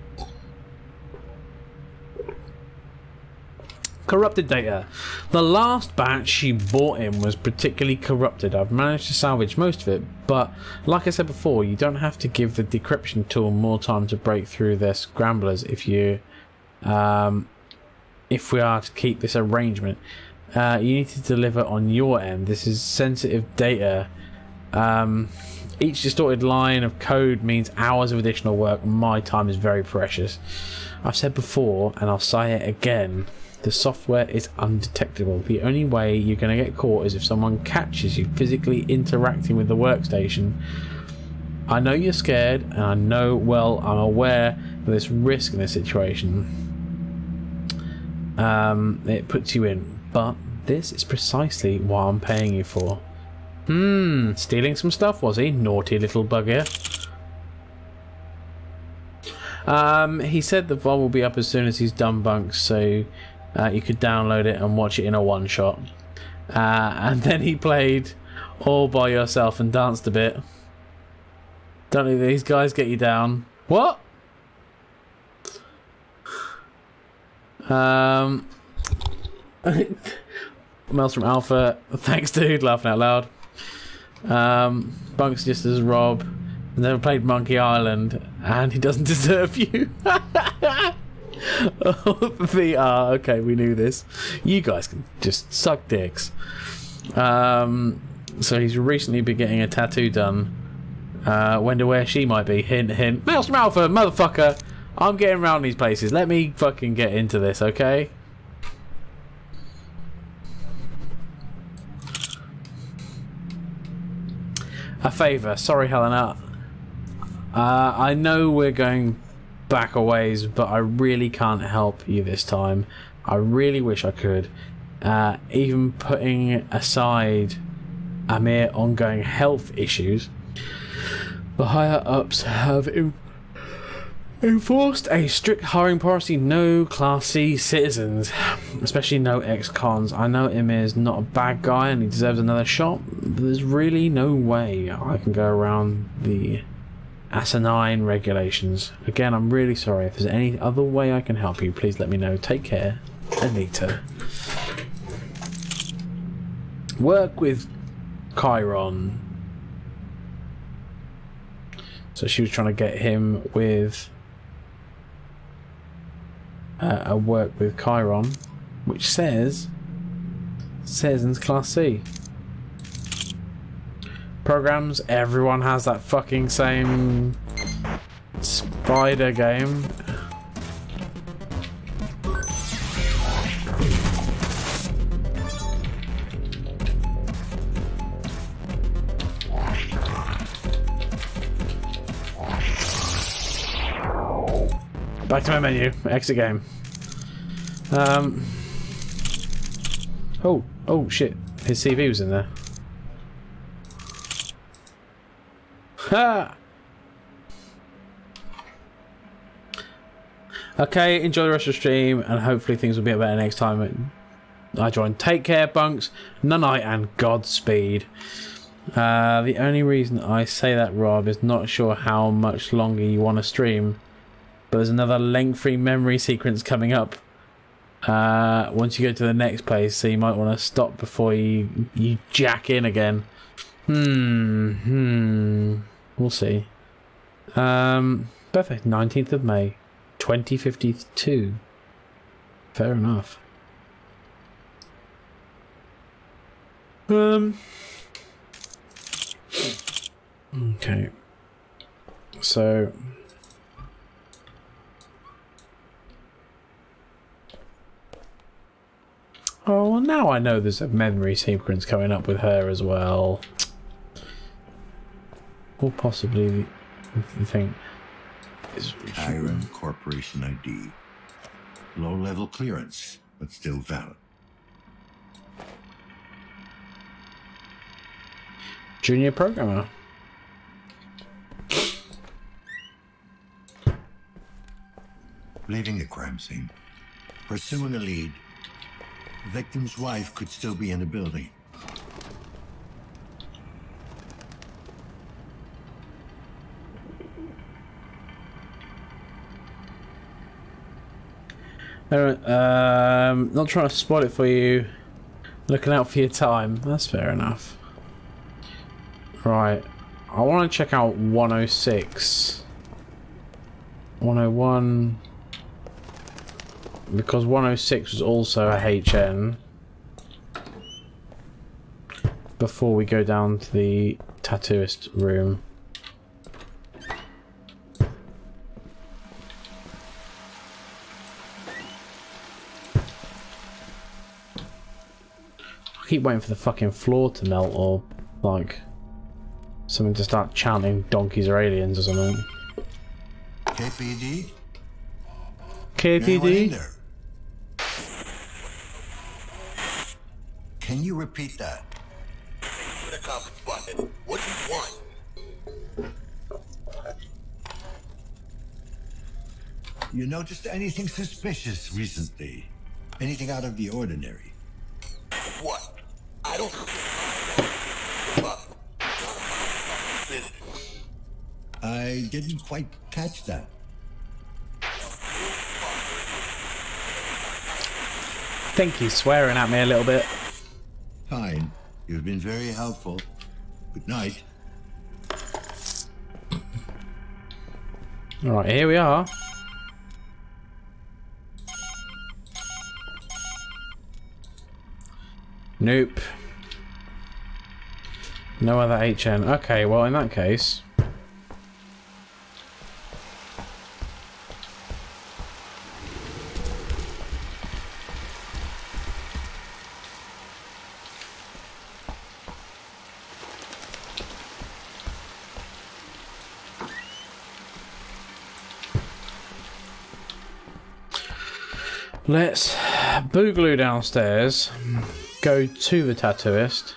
Corrupted data. The last batch she bought in was particularly corrupted. I've managed to salvage most of it, but like I said before, you don't have to give the decryption tool more time to break through their scramblers if you, um, if we are to keep this arrangement. Uh, you need to deliver on your end. This is sensitive data. Um, each distorted line of code means hours of additional work. My time is very precious. I've said before, and I'll say it again. The software is undetectable. The only way you're going to get caught is if someone catches you physically interacting with the workstation. I know you're scared, and I know, well, I'm aware of this risk in this situation. Um, it puts you in, but this is precisely what I'm paying you for. Hmm, stealing some stuff, was he? Naughty little bugger. Um, he said the V O D will be up as soon as he's done bunks, so Uh, you could download it and watch it in a one shot. Uh, and then he played All By Yourself and danced a bit. Don't these guys get you down? What? Um, Maelstrom Alpha, thanks dude, laughing out loud. Um, Bunks just as Rob. Never played Monkey Island and he doesn't deserve you. Oh, V R. Okay, we knew this. You guys can just suck dicks. Um, so he's recently been getting a tattoo done. Uh, wonder where she might be. Hint, hint. Maelstrom Alpha, motherfucker. I'm getting around these places. Let me fucking get into this, okay? A favour. Sorry, Helena. Uh, I know we're going back a ways, but I really can't help you this time. I really wish I could. Uh, even putting aside a mere ongoing health issues, the higher ups have en enforced a strict hiring policy. No Class C citizens, especially no ex-cons. I know Emir's not a bad guy and he deserves another shot, but there's really no way I can go around the asinine regulations. Again, I'm really sorry. If there's any other way I can help you, please let me know. Take care, Anita. Work with Chiron. So she was trying to get him with uh, a work with Chiron, which says says in Class C. Programs, everyone has that fucking same spider game. Back to my menu, exit game. Um. Oh, oh shit! His C V was in there. Ha! Okay, enjoy the rest of the stream, and hopefully things will be better next time. I joined. Take care, bunks. Nunite and Godspeed. Uh, the only reason I say that, Rob, is not sure how much longer you want to stream. But there's another lengthy memory sequence coming up. Uh, once you go to the next place, so you might want to stop before you you jack in again. Hmm. Hmm. We'll see. Um. Birthday nineteenth of May, twenty fifty-two. Fair enough. Um. Okay. So. Oh, well, now I know there's a memory sequence coming up with her as well. Or possibly the thing. Iron Corporation I D. Low-level clearance, but still valid. Junior programmer. Leaving the crime scene. Pursuing a lead. The victim's wife could still be in the building. Um, not trying to spoil it for you. Looking out for your time. That's fair enough. Right. I want to check out one oh six. one oh one. Because one oh six was also a H N. Before we go down to the tattooist room. I keep waiting for the fucking floor to melt or like something to start chanting donkeys are aliens or something. K P D? K P D? Can you repeat that? What do you want? You noticed anything suspicious recently? Anything out of the ordinary? What? I don't. I didn't quite catch that. I think he's swearing at me a little bit. Fine. You've been very helpful. Good night. Alright, here we are. Nope. No other H N. Okay, well in that case... Let's boogaloo downstairs, go to the tattooist.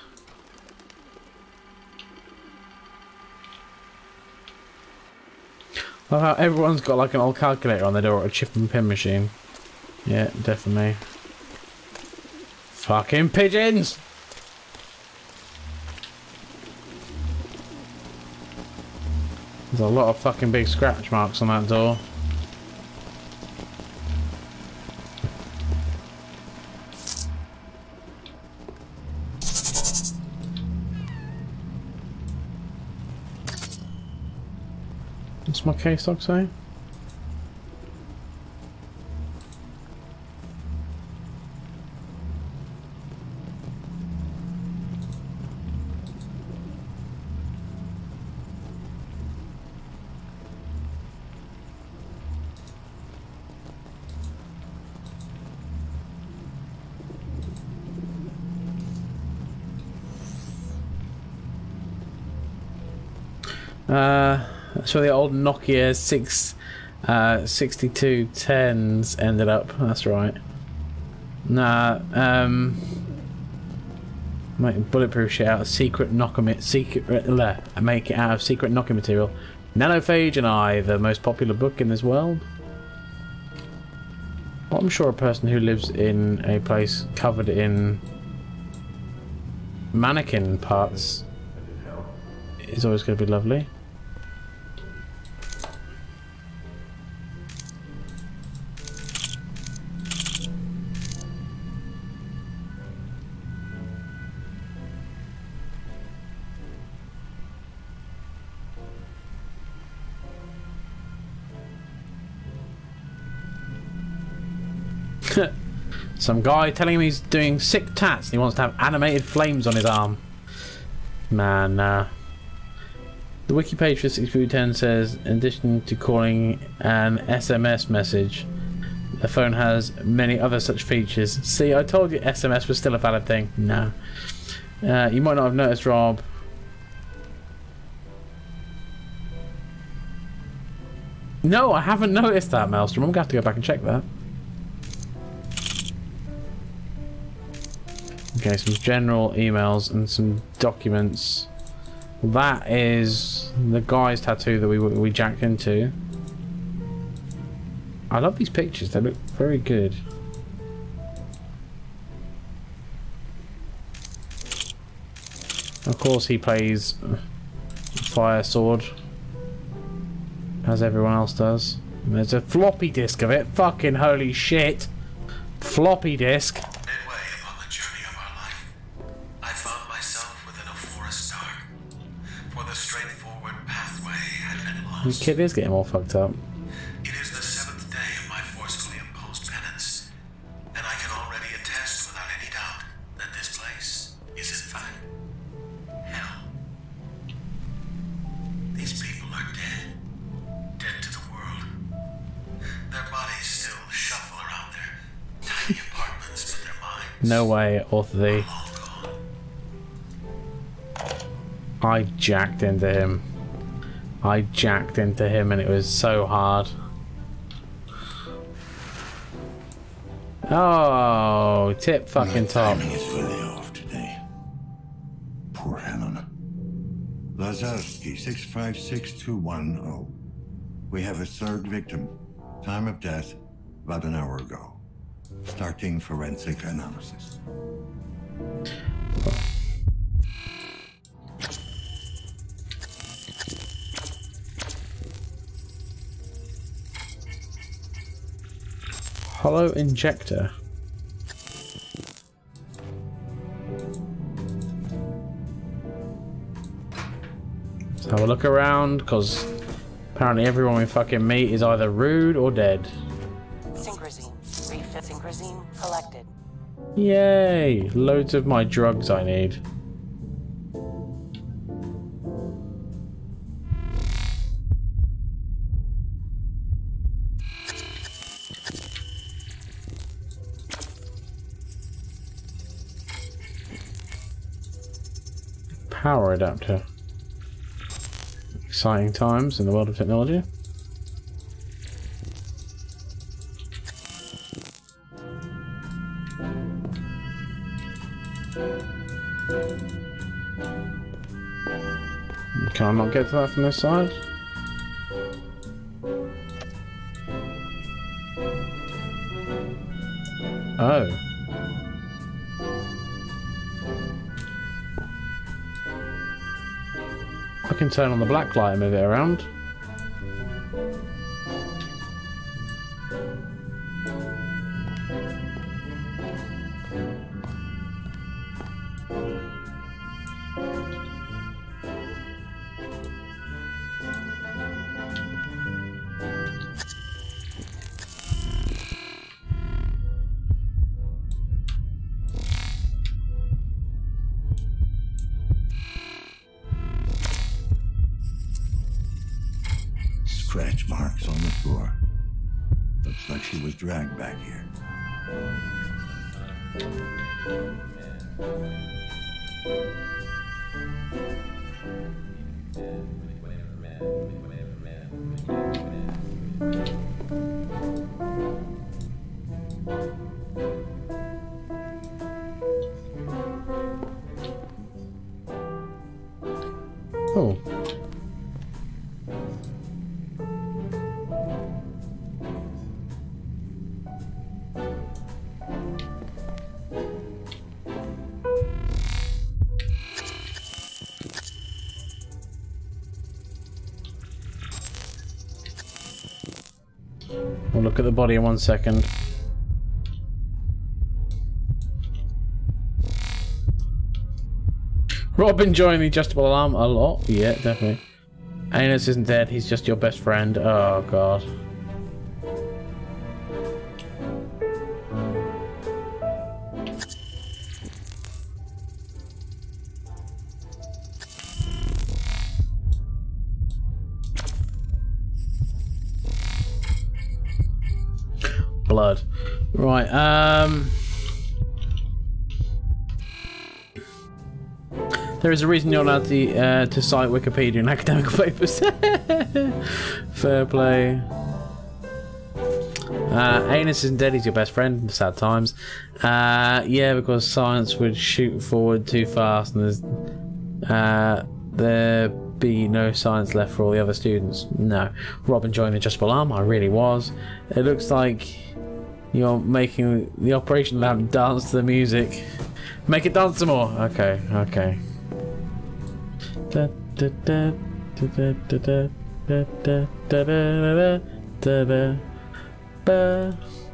I love how everyone's got like an old calculator on their door or a chip and pin machine. Yeah, definitely. Fucking pigeons! There's a lot of fucking big scratch marks on that door. What's my case log say? Uh, that's where the old Nokia six, uh, sixty-two tens ended up. That's right. Nah, um, make bulletproof shit out of secret Nokia, secret, uh, make it out of secret Nokia material. Nanophage and I, the most popular book in this world. I'm sure a person who lives in a place covered in mannequin parts is always going to be lovely. Some guy telling him he's doing sick tats and he wants to have animated flames on his arm. Man, uh, the wiki page for six two ten says, in addition to calling an S M S message, the phone has many other such features. See, I told you S M S was still a valid thing. No. Uh, you might not have noticed, Rob. No, I haven't noticed that, Maelstrom. I'm going to have to go back and check that. Okay, some general emails and some documents. That is the guy's tattoo that we we jacked into. I love these pictures. They look very good. Of course, he plays Fire Sword, as everyone else does. And there's a floppy disk of it. Fucking holy shit! Floppy disk. This kid is getting all fucked up. It is the seventh day of my forcefully imposed penance, and I can already attest without any doubt that this place is in fact hell. These people are dead. Dead to the world. Their bodies still shuffle around their tiny apartments, but their minds... No way, Ortho. I jacked into him. I jacked into him and it was so hard. Oh, tip fucking top. My timing is really off today. Poor Helena. Lazarski, six five six two one zero. We have a third victim. Time of death, about an hour ago. Starting forensic analysis. Hollow injector. Let's have a look around, because apparently everyone we fucking meet is either rude or dead. Synchrosine. Refit Synchrosine collected. Yay! Loads of my drugs I need. Power adapter. Exciting times in the world of technology. Can I not get to that from this side? Oh. I can turn on the black light and move it around. Scratch marks on the floor. Looks like she was dragged back here. Oh. We'll look at the body in one second. Rob enjoying the adjustable alarm a lot. Yeah, definitely. Anus isn't dead, he's just your best friend. Oh, God. Blood. Right, um... there is a reason you're allowed to, uh, to cite Wikipedia in academic papers. Fair play. Uh, Anus isn't dead, he's your best friend. Sad times. Uh, yeah, because science would shoot forward too fast and there's... Uh, there'd be no science left for all the other students. No. Rob enjoying the adjustable arm, I really was. It looks like you're making the operation lab dance to the music. Make it dance some more. Okay, okay. Da, da, da, da, da, da, da, da, da, da, da, da, da.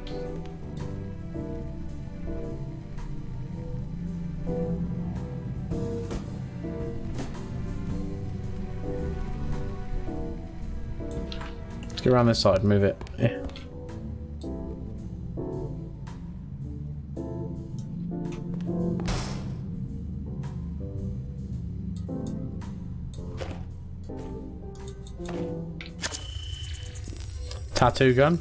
Let's go around this side and move it. Yeah. Tattoo gun.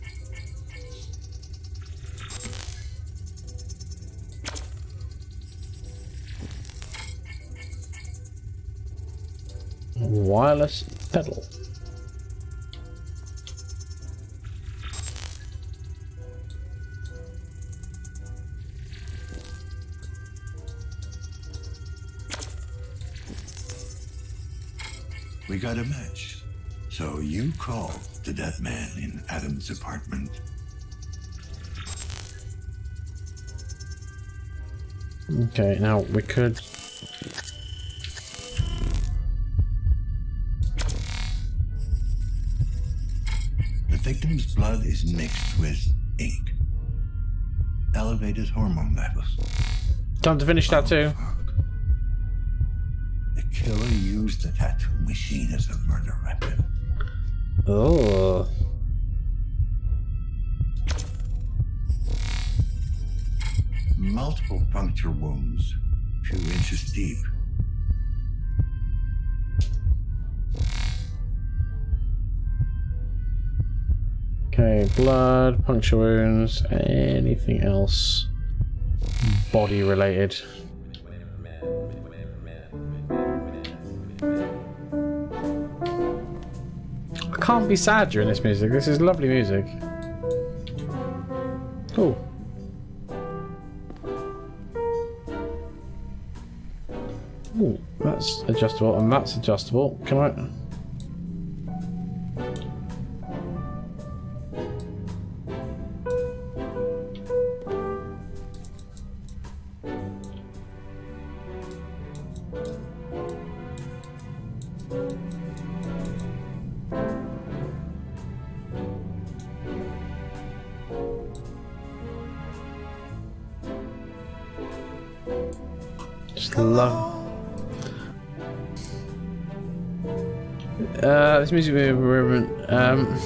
Wireless pedal. We got a match. So you called the dead man in Adam's apartment. Okay, now we could... The victim's blood is mixed with ink. Elevated hormone levels. Time to finish tattoo. The killer used the tattoo machine as a murder weapon. Oh. Multiple puncture wounds, a few inches deep. Okay, blood, puncture wounds, anything else body related. I can't be sad during this music. This is lovely music. Cool. Ooh, that's adjustable and that's adjustable. Can I? Just love. Uh, this music will be relevant. Um.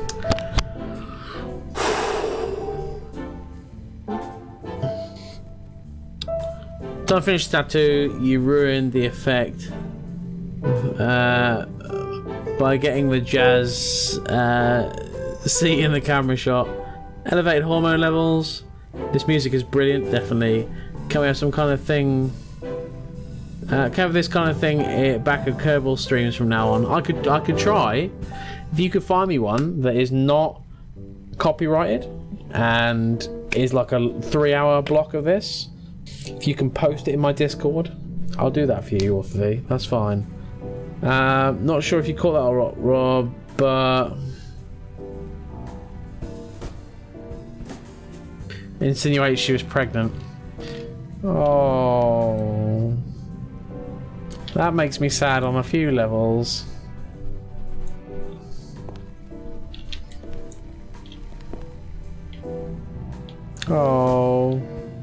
Don't finish tattoo. You ruined the effect uh, by getting the jazz uh, seat in the camera shot. Elevated hormone levels. This music is brilliant. Definitely. Can we have some kind of thing? Uh, can we have this kind of thing uh, back at Kerbal streams from now on? I could, I could try. If you could find me one that is not copyrighted and is like a three-hour block of this, if you can post it in my Discord, I'll do that for you or for thee. That's fine. Uh, not sure if you caught that or not, Rob, but insinuates she was pregnant. Oh, that makes me sad on a few levels. Oh.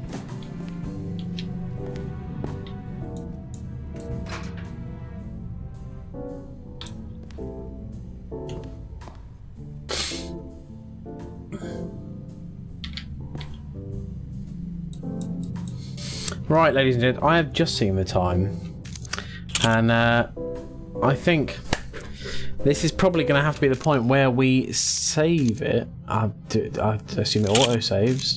Right, ladies and gentlemen, I have just seen the time, and uh, I think this is probably going to have to be the point where we save it. I, do, I assume it auto saves.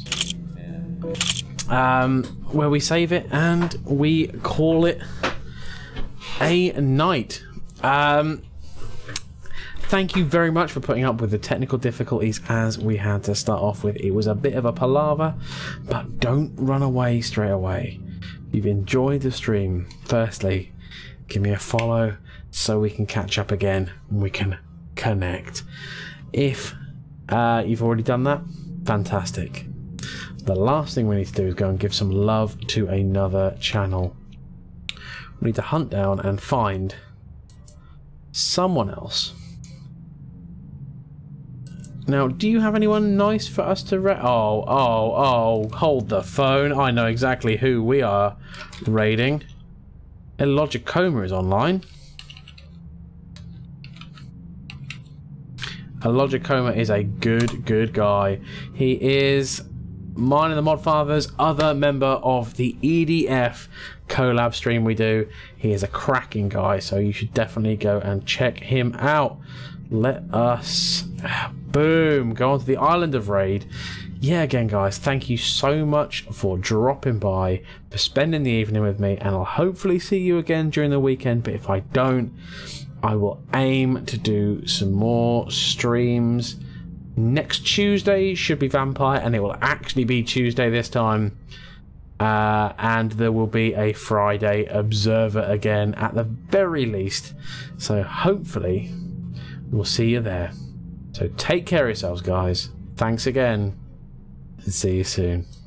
Um, where we save it and we call it a night. Um, thank you very much for putting up with the technical difficulties as we had to start off with. It was a bit of a palaver, but don't run away straight away. If you've enjoyed the stream, firstly, give me a follow so we can catch up again and we can connect. If uh, you've already done that, fantastic. The last thing we need to do is go and give some love to another channel. We need to hunt down and find someone else. Now, do you have anyone nice for us to ra- Oh, oh, oh, hold the phone. I know exactly who we are raiding. Illogicoma is online. Illogicoma is a good, good guy. He is mine and the Modfather's other member of the E D F collab stream we do. He is a cracking guy, so you should definitely go and check him out. Let us, boom, go on to the island of Raid. Yeah, again, guys, thank you so much for dropping by, for spending the evening with me, and I'll hopefully see you again during the weekend. But if I don't, I will aim to do some more streams. Next Tuesday should be Vampire, and it will actually be Tuesday this time. Uh, and there will be a Friday Observer again at the very least. So hopefully we'll see you there. So take care of yourselves, guys. Thanks again, and see you soon.